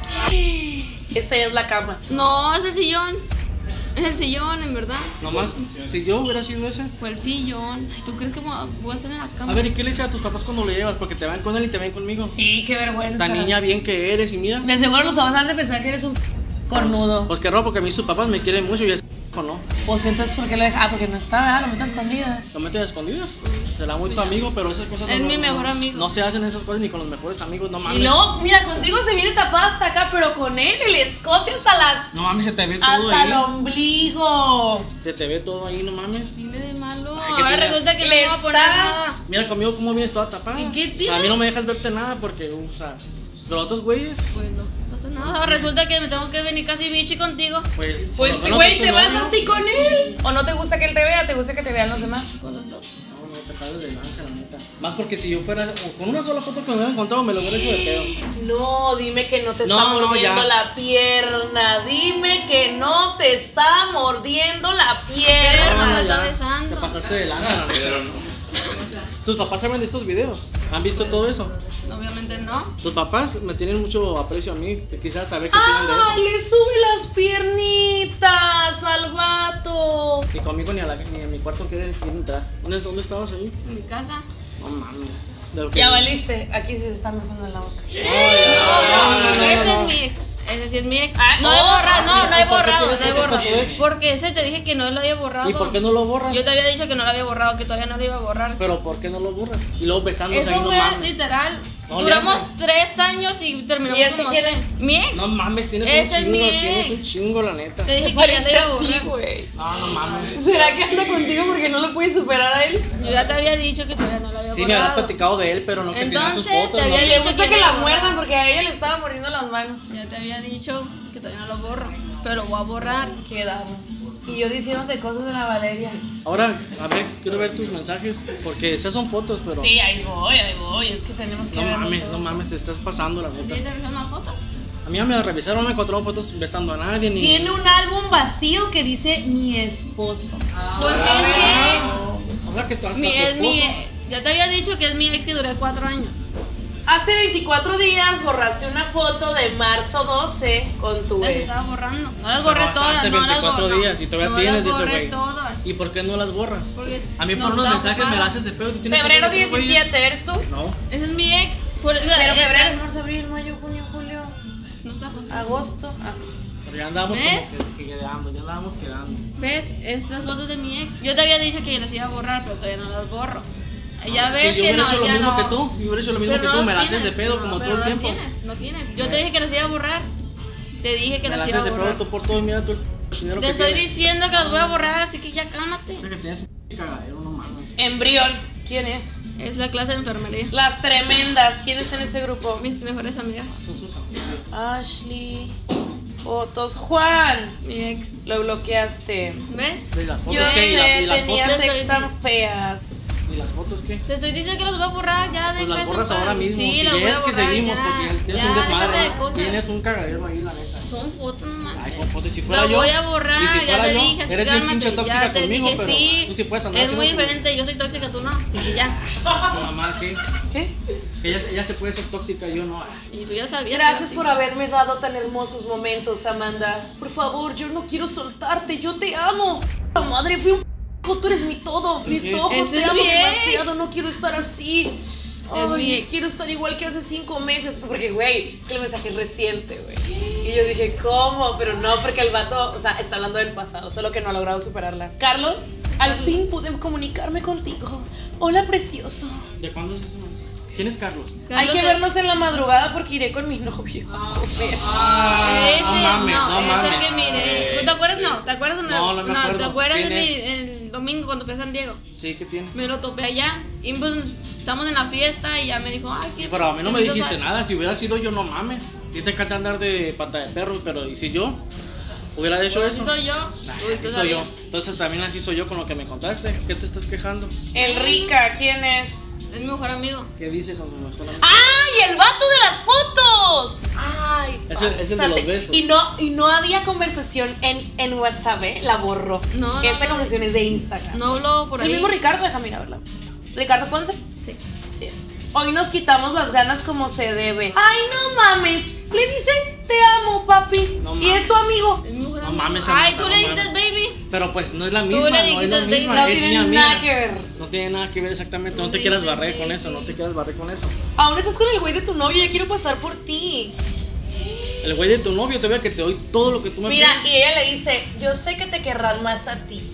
Speaker 1: Esta ya es la cama.
Speaker 5: No, es el sillón. Es el sillón, en verdad.
Speaker 4: Nomás, si yo hubiera sido ese.
Speaker 5: Fue el sillón. Ay, ¿tú crees que voy a estar en la cama?
Speaker 4: A ver, ¿y qué le dices a tus papás cuando lo llevas? Porque te ven con él y te ven conmigo.
Speaker 1: Sí, qué vergüenza.
Speaker 4: Tan niña bien que eres y mira.
Speaker 1: De seguro los papás han de pensar que eres un cornudo.
Speaker 4: Pues qué raro, porque a mí sus papás me quieren mucho y es ¿no?
Speaker 1: Pues entonces, ¿por qué lo dejas? Ah, porque no está, ¿verdad? Lo metes escondidas.
Speaker 4: Lo meten a escondidas. Será muy tu amigo, pero esas cosas
Speaker 5: Es
Speaker 4: no,
Speaker 5: mi
Speaker 4: no-
Speaker 5: mejor amigo.
Speaker 4: No se hacen esas cosas ni con los mejores amigos, no mames.
Speaker 1: Y luego, mira, contigo se viene tapada hasta acá, pero con él el escote hasta las.
Speaker 4: No mames, se te ve todo
Speaker 1: Hasta el
Speaker 4: ahí.
Speaker 1: ombligo.
Speaker 4: Se te ve todo ahí, no mames.
Speaker 5: Tiene de malo.
Speaker 4: Ay, que
Speaker 5: Ahora
Speaker 4: tiene-
Speaker 5: resulta que
Speaker 1: Le
Speaker 5: le iba a poner
Speaker 1: estás-
Speaker 5: nada.
Speaker 4: Mira conmigo cómo vienes toda tapada.
Speaker 5: ¿Y qué tiene?
Speaker 4: A mí no me dejas verte nada porque, o sea, los otros güeyes,
Speaker 5: Pues no pasa nada. Ahora resulta que me tengo que venir casi bichi contigo.
Speaker 4: pues.
Speaker 1: Pues
Speaker 4: no
Speaker 1: sí,
Speaker 4: van a
Speaker 1: güey,
Speaker 4: ser tu
Speaker 1: te vas
Speaker 4: novio.
Speaker 1: así con él. ¿O no te gusta que él te vea? ¿Te gusta que te vean los demás?
Speaker 5: Con los dos.
Speaker 4: No, no te pases de lanza, la neta. Más porque si yo fuera, o con una sola foto que me hubiera encontrado, me lo hubiera hecho de pedo.
Speaker 1: No, dime que no te está
Speaker 4: No, no,
Speaker 1: mordiendo
Speaker 4: ya.
Speaker 1: la pierna. Dime que no te está mordiendo la pierna.
Speaker 5: me está
Speaker 4: ya,
Speaker 5: besando.
Speaker 4: Te pasaste de lanza, la neta. ¿Tus papás saben de estos videos? ¿Han visto todo eso?
Speaker 5: Obviamente no.
Speaker 4: Tus papás me tienen mucho aprecio a mí. Te quisiera saber qué opinan de
Speaker 1: ¡Ay,
Speaker 4: eso.
Speaker 1: le sube las piernitas al vato!
Speaker 4: Y conmigo ni a mi cuarto quieren entrar. ¿Dónde estabas ahí?
Speaker 5: En mi casa.
Speaker 4: No mames. De lo que-
Speaker 1: Ya valiste, aquí sí se están besando en la boca.
Speaker 5: No, ese es mi ex. Ese sí es mi ex.
Speaker 1: Ah,
Speaker 5: No he
Speaker 1: oh,
Speaker 5: borrado, no he
Speaker 4: ¿y por qué
Speaker 5: borrado,
Speaker 4: tienes
Speaker 5: no he
Speaker 4: que estar
Speaker 5: borrado.
Speaker 4: con tu ex?
Speaker 5: Porque ese te dije que no lo había borrado.
Speaker 4: ¿Y por qué no lo borras?
Speaker 5: Yo te había dicho que no lo había borrado, que todavía no lo iba a borrar.
Speaker 4: Pero ¿por qué no lo borras? Y luego besándose ahí,
Speaker 5: Eso
Speaker 4: no
Speaker 5: fue
Speaker 4: mames.
Speaker 5: literal.
Speaker 4: No,
Speaker 5: Duramos
Speaker 4: ya
Speaker 5: 3 años y terminamos
Speaker 1: ¿Y este
Speaker 5: como
Speaker 1: quién
Speaker 5: 6.
Speaker 1: es?
Speaker 5: Mi ex.
Speaker 4: No mames, tienes
Speaker 5: Ese
Speaker 4: un
Speaker 5: es
Speaker 4: chingo,
Speaker 5: mi
Speaker 4: tienes
Speaker 5: ex.
Speaker 4: un chingo, la neta.
Speaker 5: Te dije que ya
Speaker 1: Parece
Speaker 5: te iba a
Speaker 1: a ti,
Speaker 5: borrar.
Speaker 1: güey.
Speaker 4: No mames.
Speaker 1: ¿Será que anda contigo porque no lo puedes superar a él?
Speaker 5: Yo ya te había dicho que todavía no lo había
Speaker 4: Sí, me habrás
Speaker 5: borrado.
Speaker 4: platicado de él, pero no que tenía sus
Speaker 5: Entonces,
Speaker 4: fotos.
Speaker 5: te
Speaker 4: ¿no?
Speaker 5: había
Speaker 1: Y le
Speaker 5: dicho
Speaker 1: gusta
Speaker 5: que
Speaker 1: que
Speaker 5: lo
Speaker 1: la
Speaker 5: borra.
Speaker 1: muerdan porque a ella le estaba mordiendo las manos.
Speaker 5: Ya te había dicho que todavía no lo borro. Pero lo voy a borrar.
Speaker 1: Quedamos. Y yo diciéndote cosas de la Valeria.
Speaker 4: Ahora, a ver, quiero ver tus mensajes, porque esas son fotos, pero...
Speaker 1: Sí, ahí voy. Es que tenemos que
Speaker 4: No
Speaker 1: ver.
Speaker 4: mames, no mames, te estás pasando, la neta.
Speaker 5: ¿Tienes revisar más fotos?
Speaker 4: A mí ya me revisaron, no me encontraron fotos besando a nadie, ni...
Speaker 1: Tiene un álbum vacío que dice mi esposo.
Speaker 5: Pues sí, es mi
Speaker 4: O sea, que tú hasta
Speaker 5: ex.
Speaker 4: tu
Speaker 5: Es mi
Speaker 4: esposo...
Speaker 5: ex. Ya te había dicho que es mi ex que duré 4 años.
Speaker 1: Hace 24 días borraste una foto de marzo 12 con tu
Speaker 5: Las
Speaker 1: ex.
Speaker 5: estaba borrando. No las
Speaker 4: Pero
Speaker 5: borré
Speaker 4: hace
Speaker 5: todas, no las
Speaker 4: 24
Speaker 5: borro.
Speaker 4: días y todavía
Speaker 5: no
Speaker 4: tienes
Speaker 5: las
Speaker 4: de ese
Speaker 5: borré
Speaker 4: güey.
Speaker 5: todas.
Speaker 4: ¿Y por qué no las borras?
Speaker 5: Porque
Speaker 4: A mí
Speaker 5: no
Speaker 4: por unos
Speaker 5: estaba
Speaker 4: mensajes me
Speaker 5: ocupada.
Speaker 4: las haces de pedo. ¿tú tienes
Speaker 1: Febrero
Speaker 4: fotos de esos güeyes?
Speaker 1: 17, ¿eres tú?
Speaker 4: No.
Speaker 5: Ese es mi ex. Pero
Speaker 1: Pero febrero, marzo, abril, mayo, junio, julio,
Speaker 5: No está contigo.
Speaker 1: agosto. Ah.
Speaker 4: Pero ya andábamos
Speaker 5: ¿Ves?
Speaker 4: como que quedando, ya andábamos quedando.
Speaker 5: ¿Ves? Es las fotos de mi ex. Yo te había dicho que las iba a borrar, pero todavía no las borro. Ya ves
Speaker 4: Si yo
Speaker 5: que
Speaker 4: hubiera
Speaker 5: no,
Speaker 4: hecho lo
Speaker 5: ya
Speaker 4: mismo
Speaker 5: no.
Speaker 4: que tú, si hubiera hecho lo mismo
Speaker 5: Pero
Speaker 4: que
Speaker 5: no
Speaker 4: tú, me
Speaker 5: las
Speaker 4: las haces de
Speaker 5: tienes.
Speaker 4: pedo
Speaker 5: No,
Speaker 4: como
Speaker 5: pero
Speaker 4: todo el
Speaker 5: no
Speaker 4: tiempo.
Speaker 5: No tienes. Yo te dije que las iba a borrar. Te dije que
Speaker 4: Me
Speaker 5: las
Speaker 4: las
Speaker 5: iba a
Speaker 4: haces de pedo
Speaker 5: borrar.
Speaker 4: tú por todo y mira tú el dinero
Speaker 5: Te
Speaker 4: que
Speaker 5: estoy
Speaker 4: tienes.
Speaker 5: diciendo que las voy a borrar, así que ya cálmate.
Speaker 4: Mira que tienes un cagadero, no mames.
Speaker 1: Embrión. ¿Quién es?
Speaker 5: Es la clase de enfermería.
Speaker 1: Las tremendas. ¿Quién está en este grupo?
Speaker 5: Mis mejores amigas.
Speaker 4: Son sus amigos.
Speaker 1: Ashley. Fotos. Juan,
Speaker 5: Mi ex.
Speaker 1: lo bloqueaste.
Speaker 5: ¿Ves?
Speaker 4: ¿Y las fotos
Speaker 1: Yo
Speaker 4: qué? ¿Y
Speaker 1: sé,
Speaker 4: las
Speaker 1: tenías
Speaker 4: fotos?
Speaker 1: ex tan feas.
Speaker 4: ¿Y las fotos qué?
Speaker 5: Te estoy diciendo que los voy a borrar ya.
Speaker 4: Pues
Speaker 5: deja
Speaker 4: las
Speaker 5: eso,
Speaker 4: borras ahora mismo.
Speaker 5: Sí,
Speaker 4: Si
Speaker 5: los voy a
Speaker 4: ves que
Speaker 5: borrar
Speaker 4: seguimos,
Speaker 5: ya.
Speaker 4: porque tienes
Speaker 5: Ya,
Speaker 4: un
Speaker 5: déjate
Speaker 4: desmadre.
Speaker 5: de cosas.
Speaker 4: Tienes un cagadero ahí, la neta.
Speaker 5: Son fotos nomás.
Speaker 4: Ay, son fotos. Si fuera
Speaker 5: Lo
Speaker 4: yo.
Speaker 5: voy a borrar,
Speaker 4: y si
Speaker 5: ya
Speaker 4: fuera
Speaker 5: te
Speaker 4: yo,
Speaker 5: dije,
Speaker 4: eres bien
Speaker 5: cálmate,
Speaker 4: pinche
Speaker 5: ya
Speaker 4: tóxica
Speaker 5: te
Speaker 4: conmigo,
Speaker 5: dije,
Speaker 4: pero
Speaker 5: sí.
Speaker 4: tú sí puedes andar
Speaker 5: Es muy
Speaker 4: haciendo tu-
Speaker 5: diferente, yo soy tóxica, tú no. Así que ya.
Speaker 4: Su mamá, ¿qué?
Speaker 1: ¿Qué?
Speaker 4: Ella se puede ser tóxica, yo no.
Speaker 5: Y tú ya sabías.
Speaker 1: Gracias
Speaker 5: que
Speaker 1: por haberme dado tan hermosos momentos, Amanda. Por favor, yo no quiero soltarte, yo te amo. La madre, fui un p***, tú eres mi todo. Mis
Speaker 4: ¿Qué?
Speaker 1: ojos,
Speaker 5: Ese
Speaker 1: te
Speaker 5: es
Speaker 1: amo
Speaker 5: mi ex.
Speaker 1: demasiado, no quiero estar así.
Speaker 5: Es mi
Speaker 1: Ay,
Speaker 5: ex.
Speaker 1: quiero estar igual que hace 5 meses. Porque, güey, es que el mensaje es reciente, güey. Y yo dije, ¿cómo? Pero no, porque el vato, o sea, está hablando del pasado, solo que no ha logrado superarla. Carlos, al fin pude comunicarme contigo. Hola, precioso.
Speaker 4: ¿De cuándo es ese mensaje? ¿Quién es Carlos?
Speaker 1: Hay que vernos en la madrugada porque iré con mi novio.
Speaker 5: Ese,
Speaker 4: no mames, no
Speaker 5: es
Speaker 4: mames.
Speaker 5: el que miré. ¿Te acuerdas? No, ¿te acuerdas?
Speaker 4: No, no me acuerdo.
Speaker 5: ¿Te acuerdas de
Speaker 4: ¿Quién es?
Speaker 5: el domingo cuando fui a San Diego?
Speaker 4: Sí, ¿qué tiene?
Speaker 5: Me lo topé allá y pues estamos en la fiesta y ya me dijo, ay, ¿qué?
Speaker 4: Pero a mí no me
Speaker 5: ¿qué
Speaker 4: dijiste
Speaker 5: hizo?
Speaker 4: nada. Si hubiera sido yo, no mames. Y te encanta andar de pata de perro, pero ¿y si yo hubiera hecho
Speaker 5: Pues
Speaker 4: eso?
Speaker 5: así soy yo.
Speaker 4: Nah,
Speaker 5: Tú
Speaker 4: así soy
Speaker 5: sabías.
Speaker 4: yo. Entonces también así soy yo con lo que me contaste. ¿Qué te estás quejando?
Speaker 1: Enrica, ¿quién es?
Speaker 5: Es mi mejor amigo.
Speaker 4: ¿Qué dice con tu mejor amigo?
Speaker 1: ¡Ay, el vato de las fotos! ¡Ay!
Speaker 4: Es el de
Speaker 1: pásate.
Speaker 4: los besos.
Speaker 1: Y no había conversación en WhatsApp, ¿eh? La borró.
Speaker 5: No,
Speaker 1: Esta
Speaker 5: no.
Speaker 1: conversación es de Instagram.
Speaker 5: No hablo por
Speaker 1: ¿Es el
Speaker 5: ahí.
Speaker 1: mismo Ricardo? Déjame ir a verla. ¿Ricardo Ponce?
Speaker 5: Sí.
Speaker 1: Sí es. Hoy nos quitamos las ganas como se debe. ¡Ay, no mames! Le dice, te amo, papi.
Speaker 4: No
Speaker 1: y es tu amigo.
Speaker 5: Es mi mejor
Speaker 4: No
Speaker 5: amigo.
Speaker 4: mames,
Speaker 5: Ay,
Speaker 4: Samantha,
Speaker 5: tú
Speaker 4: no
Speaker 5: le dijiste
Speaker 4: mames.
Speaker 5: baby.
Speaker 4: Pero pues no es la
Speaker 5: Tú
Speaker 4: misma,
Speaker 5: le
Speaker 4: no es
Speaker 5: dijiste
Speaker 4: la misma.
Speaker 1: No
Speaker 4: Es mi
Speaker 1: tiene
Speaker 4: amiga.
Speaker 1: nada que ver.
Speaker 4: No tiene nada que ver exactamente. No te
Speaker 5: Sí,
Speaker 4: quieras
Speaker 5: sí,
Speaker 4: barrer
Speaker 5: sí,
Speaker 4: con eso, no te quieras barrer con eso.
Speaker 1: Aún estás con el güey de tu novio, ya quiero pasar por ti.
Speaker 4: El güey de tu novio te ve que te doy todo lo que tú me
Speaker 1: Mira,
Speaker 4: pides.
Speaker 1: y ella le dice, yo sé que te querrán más a ti.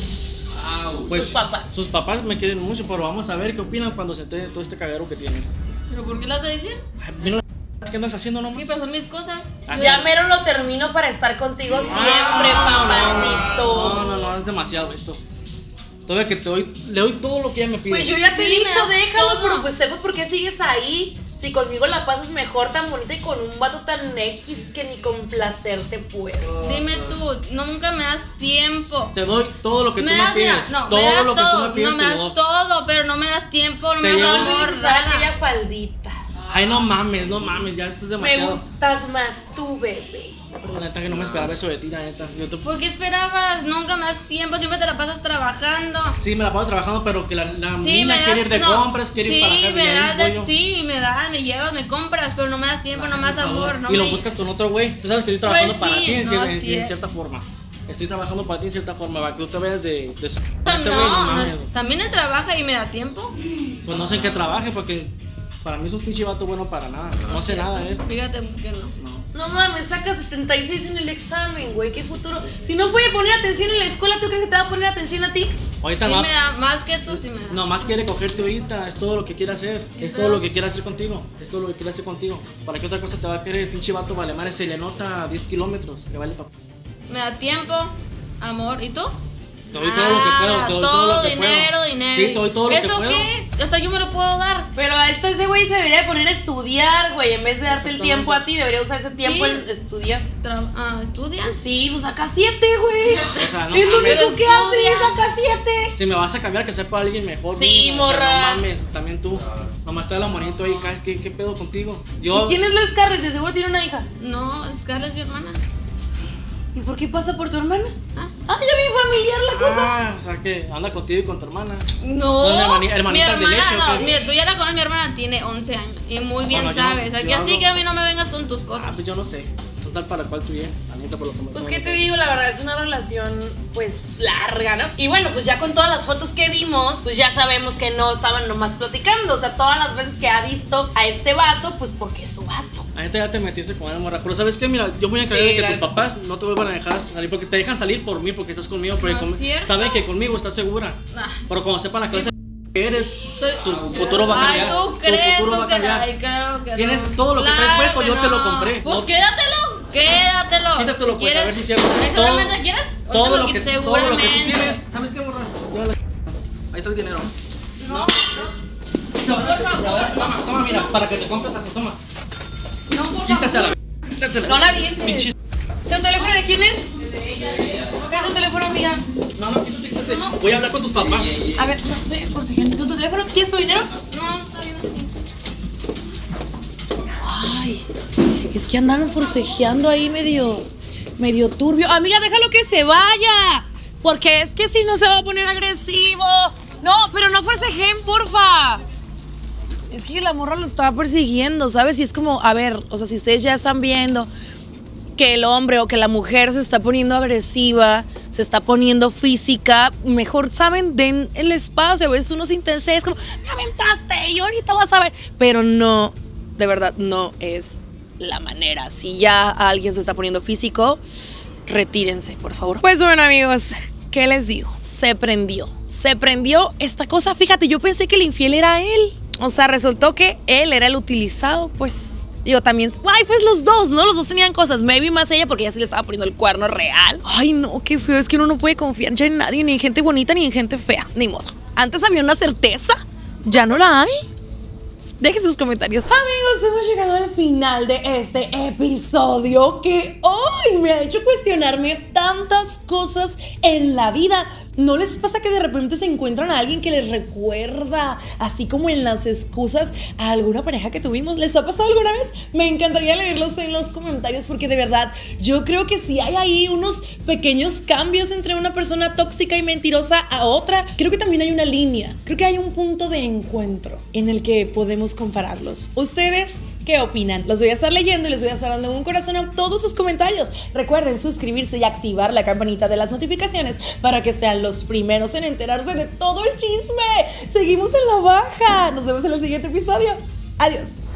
Speaker 4: Pues,
Speaker 1: sus papás.
Speaker 4: Sus papás me quieren mucho, pero vamos a ver qué opinan cuando se entere de todo este cagadero que tienes.
Speaker 5: ¿Pero por qué las de decir?
Speaker 4: Ay, mira la ¿qué andas haciendo nomás?
Speaker 5: Sí, pero son mis cosas.
Speaker 4: Ah,
Speaker 1: Ya mero lo termino para estar contigo siempre, papacito.
Speaker 4: No, es demasiado esto. Todavía que le doy todo lo que ella me pide.
Speaker 1: Pues yo ya te he
Speaker 5: Sí, me
Speaker 1: dicho,
Speaker 5: das
Speaker 1: déjalo,
Speaker 5: todo.
Speaker 1: pero pues sepa por qué sigues ahí. Si conmigo la pasas mejor, tan bonita y con un vato tan X que ni complacerte puedo.
Speaker 5: Dime tú, nunca me das tiempo.
Speaker 4: Te doy todo lo que tú me
Speaker 5: das,
Speaker 4: pides.
Speaker 5: mira, no,
Speaker 4: todo
Speaker 5: me das
Speaker 4: lo que tú
Speaker 5: todo,
Speaker 4: me pides
Speaker 5: no me
Speaker 4: te
Speaker 5: das
Speaker 4: lo doy.
Speaker 5: todo, pero no me das tiempo, no
Speaker 4: Te
Speaker 5: me
Speaker 4: llevo-
Speaker 5: das
Speaker 1: No
Speaker 5: amor,
Speaker 1: me usar
Speaker 5: nada.
Speaker 1: aquella faldita.
Speaker 4: Ay, no mames, ya esto es
Speaker 1: Me
Speaker 4: demasiado.
Speaker 1: gustas más tú, bebé.
Speaker 4: La neta que no me esperaba eso de ti, la neta. Yo te-
Speaker 5: ¿Por qué esperabas? Nunca me das tiempo, siempre te la pasas trabajando.
Speaker 4: Sí, me la paso trabajando, pero que la
Speaker 5: Sí,
Speaker 4: niña
Speaker 5: me
Speaker 4: quiere ir de
Speaker 5: das, no,
Speaker 4: compras, quiere ir
Speaker 5: sí,
Speaker 4: para acá, y
Speaker 5: me
Speaker 4: ahí
Speaker 5: das,
Speaker 4: voy yo.
Speaker 5: sí, me das, me llevas, me compras, pero no me das tiempo, no me das
Speaker 4: Por favor.
Speaker 5: amor, no
Speaker 4: Y lo
Speaker 5: me-
Speaker 4: buscas con otro güey. Tú sabes que estoy trabajando
Speaker 5: Pues
Speaker 4: para
Speaker 5: sí,
Speaker 4: ti en,
Speaker 5: no,
Speaker 4: en
Speaker 5: sí.
Speaker 4: cierta forma. Estoy trabajando para ti en cierta forma, para que tú te veas de
Speaker 5: No,
Speaker 4: este güey, no
Speaker 5: no,
Speaker 4: mames.
Speaker 5: también él trabaja y me da tiempo.
Speaker 4: Pues no sé en qué trabaje, porque para mí es un pinche vato bueno para nada. No hace nada,
Speaker 5: Fíjate que no.
Speaker 1: No mames, saca 76 en el examen, güey. Qué futuro. Si no puede poner atención en la escuela, ¿tú crees que te va a poner atención a ti?
Speaker 4: Ahorita
Speaker 5: Sí
Speaker 4: no.
Speaker 5: me da, más que tú sí me da.
Speaker 4: Nomás quiere cogerte ahorita, es todo lo que quiere hacer, es todo lo que quiere hacer contigo, es todo lo que quiere hacer contigo. ¿Para qué otra cosa te va a querer? Pinche vato vale madre, se le nota a 10 kilómetros, que vale papá.
Speaker 5: Me da tiempo, amor, ¿y tú?
Speaker 4: Te doy todo lo que puedo, te doy todo lo que
Speaker 5: dinero,
Speaker 4: puedo.
Speaker 5: dinero.
Speaker 4: Sí, te doy todo lo que
Speaker 5: ¿Eso
Speaker 4: puedo.
Speaker 5: qué? Hasta yo me lo puedo dar.
Speaker 1: Pero a ese güey se debería de poner a estudiar, güey. En vez de darte el tiempo a ti, debería usar ese tiempo
Speaker 5: Sí.
Speaker 1: en estudiar.
Speaker 5: ¿Estudias?
Speaker 1: Pues sí, pues saca 7, güey.
Speaker 4: O sea, no
Speaker 1: Es lo
Speaker 4: mames.
Speaker 1: único que
Speaker 5: Pero
Speaker 1: hace,
Speaker 5: estudia.
Speaker 1: saca 7.
Speaker 4: Si me vas a cambiar, que sepa alguien mejor.
Speaker 1: Sí,
Speaker 4: mínimo, o sea,
Speaker 1: morra.
Speaker 4: no mames, también tú. Nomás está el amorito ahí, caes, ¿qué pedo contigo?
Speaker 1: ¿Y quién es la Scarlett? De seguro tiene una hija.
Speaker 5: No, Scarlett es mi hermana.
Speaker 1: ¿Y por qué pasa por tu hermana?
Speaker 5: ¿Ah?
Speaker 1: Ah, ya vi familiar la cosa.
Speaker 4: Ah, o sea que anda contigo y con tu hermana.
Speaker 5: No,
Speaker 4: ¿Dónde,
Speaker 5: mi
Speaker 4: hermanita de
Speaker 5: hermana,
Speaker 4: leche, o
Speaker 5: no,
Speaker 4: qué?
Speaker 5: mira, tú ya la conoces, mi hermana tiene 11 años y muy bien
Speaker 4: Bueno, yo no-
Speaker 5: sabes, aquí
Speaker 4: yo
Speaker 5: así
Speaker 4: hablo-
Speaker 5: que a mí no me vengas con tus
Speaker 4: Ah,
Speaker 5: cosas.
Speaker 4: pues yo no sé. Total para cuál tú ya, la neta por lo que me
Speaker 1: Pues qué te digo, la verdad es una relación pues larga, ¿no? Y bueno, pues ya con todas las fotos que vimos, pues ya sabemos que no estaban nomás platicando. O sea, todas las veces que ha visto a este vato, pues porque es su vato.
Speaker 4: La neta ya te metiste con él, morra. Pero ¿sabes qué? Mira, yo voy a encargar
Speaker 1: Sí,
Speaker 4: de que tus
Speaker 1: gracias.
Speaker 4: papás no te vuelvan a dejar salir. Porque te dejan salir por mí, porque estás conmigo. Porque
Speaker 5: No es cierto.
Speaker 4: saben que conmigo estás segura.
Speaker 5: Ah.
Speaker 4: Pero cuando sepan la clase que eres,
Speaker 5: Soy-
Speaker 4: tu futuro va a cambiar.
Speaker 5: Ay, tú
Speaker 4: Tu
Speaker 5: crees,
Speaker 4: futuro
Speaker 5: tú
Speaker 4: va a
Speaker 5: que
Speaker 4: cambiar.
Speaker 5: ay, creo que
Speaker 4: Tienes
Speaker 5: no.
Speaker 4: todo lo que traes puesto, yo te lo compré.
Speaker 5: Pues
Speaker 4: No-
Speaker 5: quédatelo.
Speaker 4: Quítatelo, pues, a ver si es cierto.
Speaker 5: ¿Eso
Speaker 4: Todo-
Speaker 5: realmente quieres? ¿O
Speaker 4: Todo
Speaker 5: te
Speaker 4: lo que tú
Speaker 5: seguramente?
Speaker 4: tienes. ¿Sabes qué, morra? Llévala. Ahí está el dinero.
Speaker 5: No,
Speaker 4: Toma, mira, para que te compres a tu toma.
Speaker 5: no, por
Speaker 4: Quítate a
Speaker 5: favor.
Speaker 4: la. Quítatela.
Speaker 1: No la avientes.
Speaker 4: Pinche.
Speaker 1: ¿El teléfono de quién es?
Speaker 5: Dame un teléfono, amiga.
Speaker 4: No, quítate. Voy a hablar con tus papás.
Speaker 1: A ver, no sé, forcejeando. ¿Tu teléfono? ¿Quieres tu dinero?
Speaker 5: No, está bien así.
Speaker 1: Ay, es que andaron forcejeando ahí medio turbio. Amiga, déjalo que se vaya. Porque es que si no se va a poner agresivo. No, pero no forcejeen, porfa. Es que la morra lo estaba persiguiendo, ¿sabes? Y es como, a ver, o sea, si ustedes ya están viendo que el hombre o que la mujer se está poniendo agresiva, se está poniendo física, mejor, ¿saben? Den el espacio. A veces uno se intensa, es como, me aventaste y ahorita vas a ver. Pero no, de verdad, no es la manera. Si ya alguien se está poniendo físico, retírense, por favor. Pues bueno, amigos, ¿qué les digo? Se prendió esta cosa. Fíjate, yo pensé que el infiel era él. O sea, resultó que él era el utilizado, pues. Yo también. Ay, pues los dos, ¿no? Los dos tenían cosas. Maybe más ella porque ella sí le estaba poniendo el cuerno real. Ay, no, qué feo. Es que uno no puede confiar ya en nadie, ni en gente bonita, ni en gente fea. Ni modo. Antes había una certeza. Ya no la hay. Dejen sus comentarios. Amigos, hemos llegado al final de este episodio que hoy me ha hecho cuestionarme tantas cosas en la vida. ¿No les pasa que de repente se encuentran a alguien que les recuerda, así como en las excusas, a alguna pareja que tuvimos? ¿Les ha pasado alguna vez? Me encantaría leerlos en los comentarios porque de verdad yo creo que sí hay ahí unos pequeños cambios entre una persona tóxica y mentirosa a otra. Creo que también hay una línea, creo que hay un punto de encuentro en el que podemos compararlos. ¿Ustedes qué opinan? Los voy a estar leyendo y les voy a estar dando un corazón a todos sus comentarios. Recuerden suscribirse y activar la campanita de las notificaciones para que sean los primeros en enterarse de todo el chisme. Seguimos en la baja. Nos vemos en el siguiente episodio. Adiós.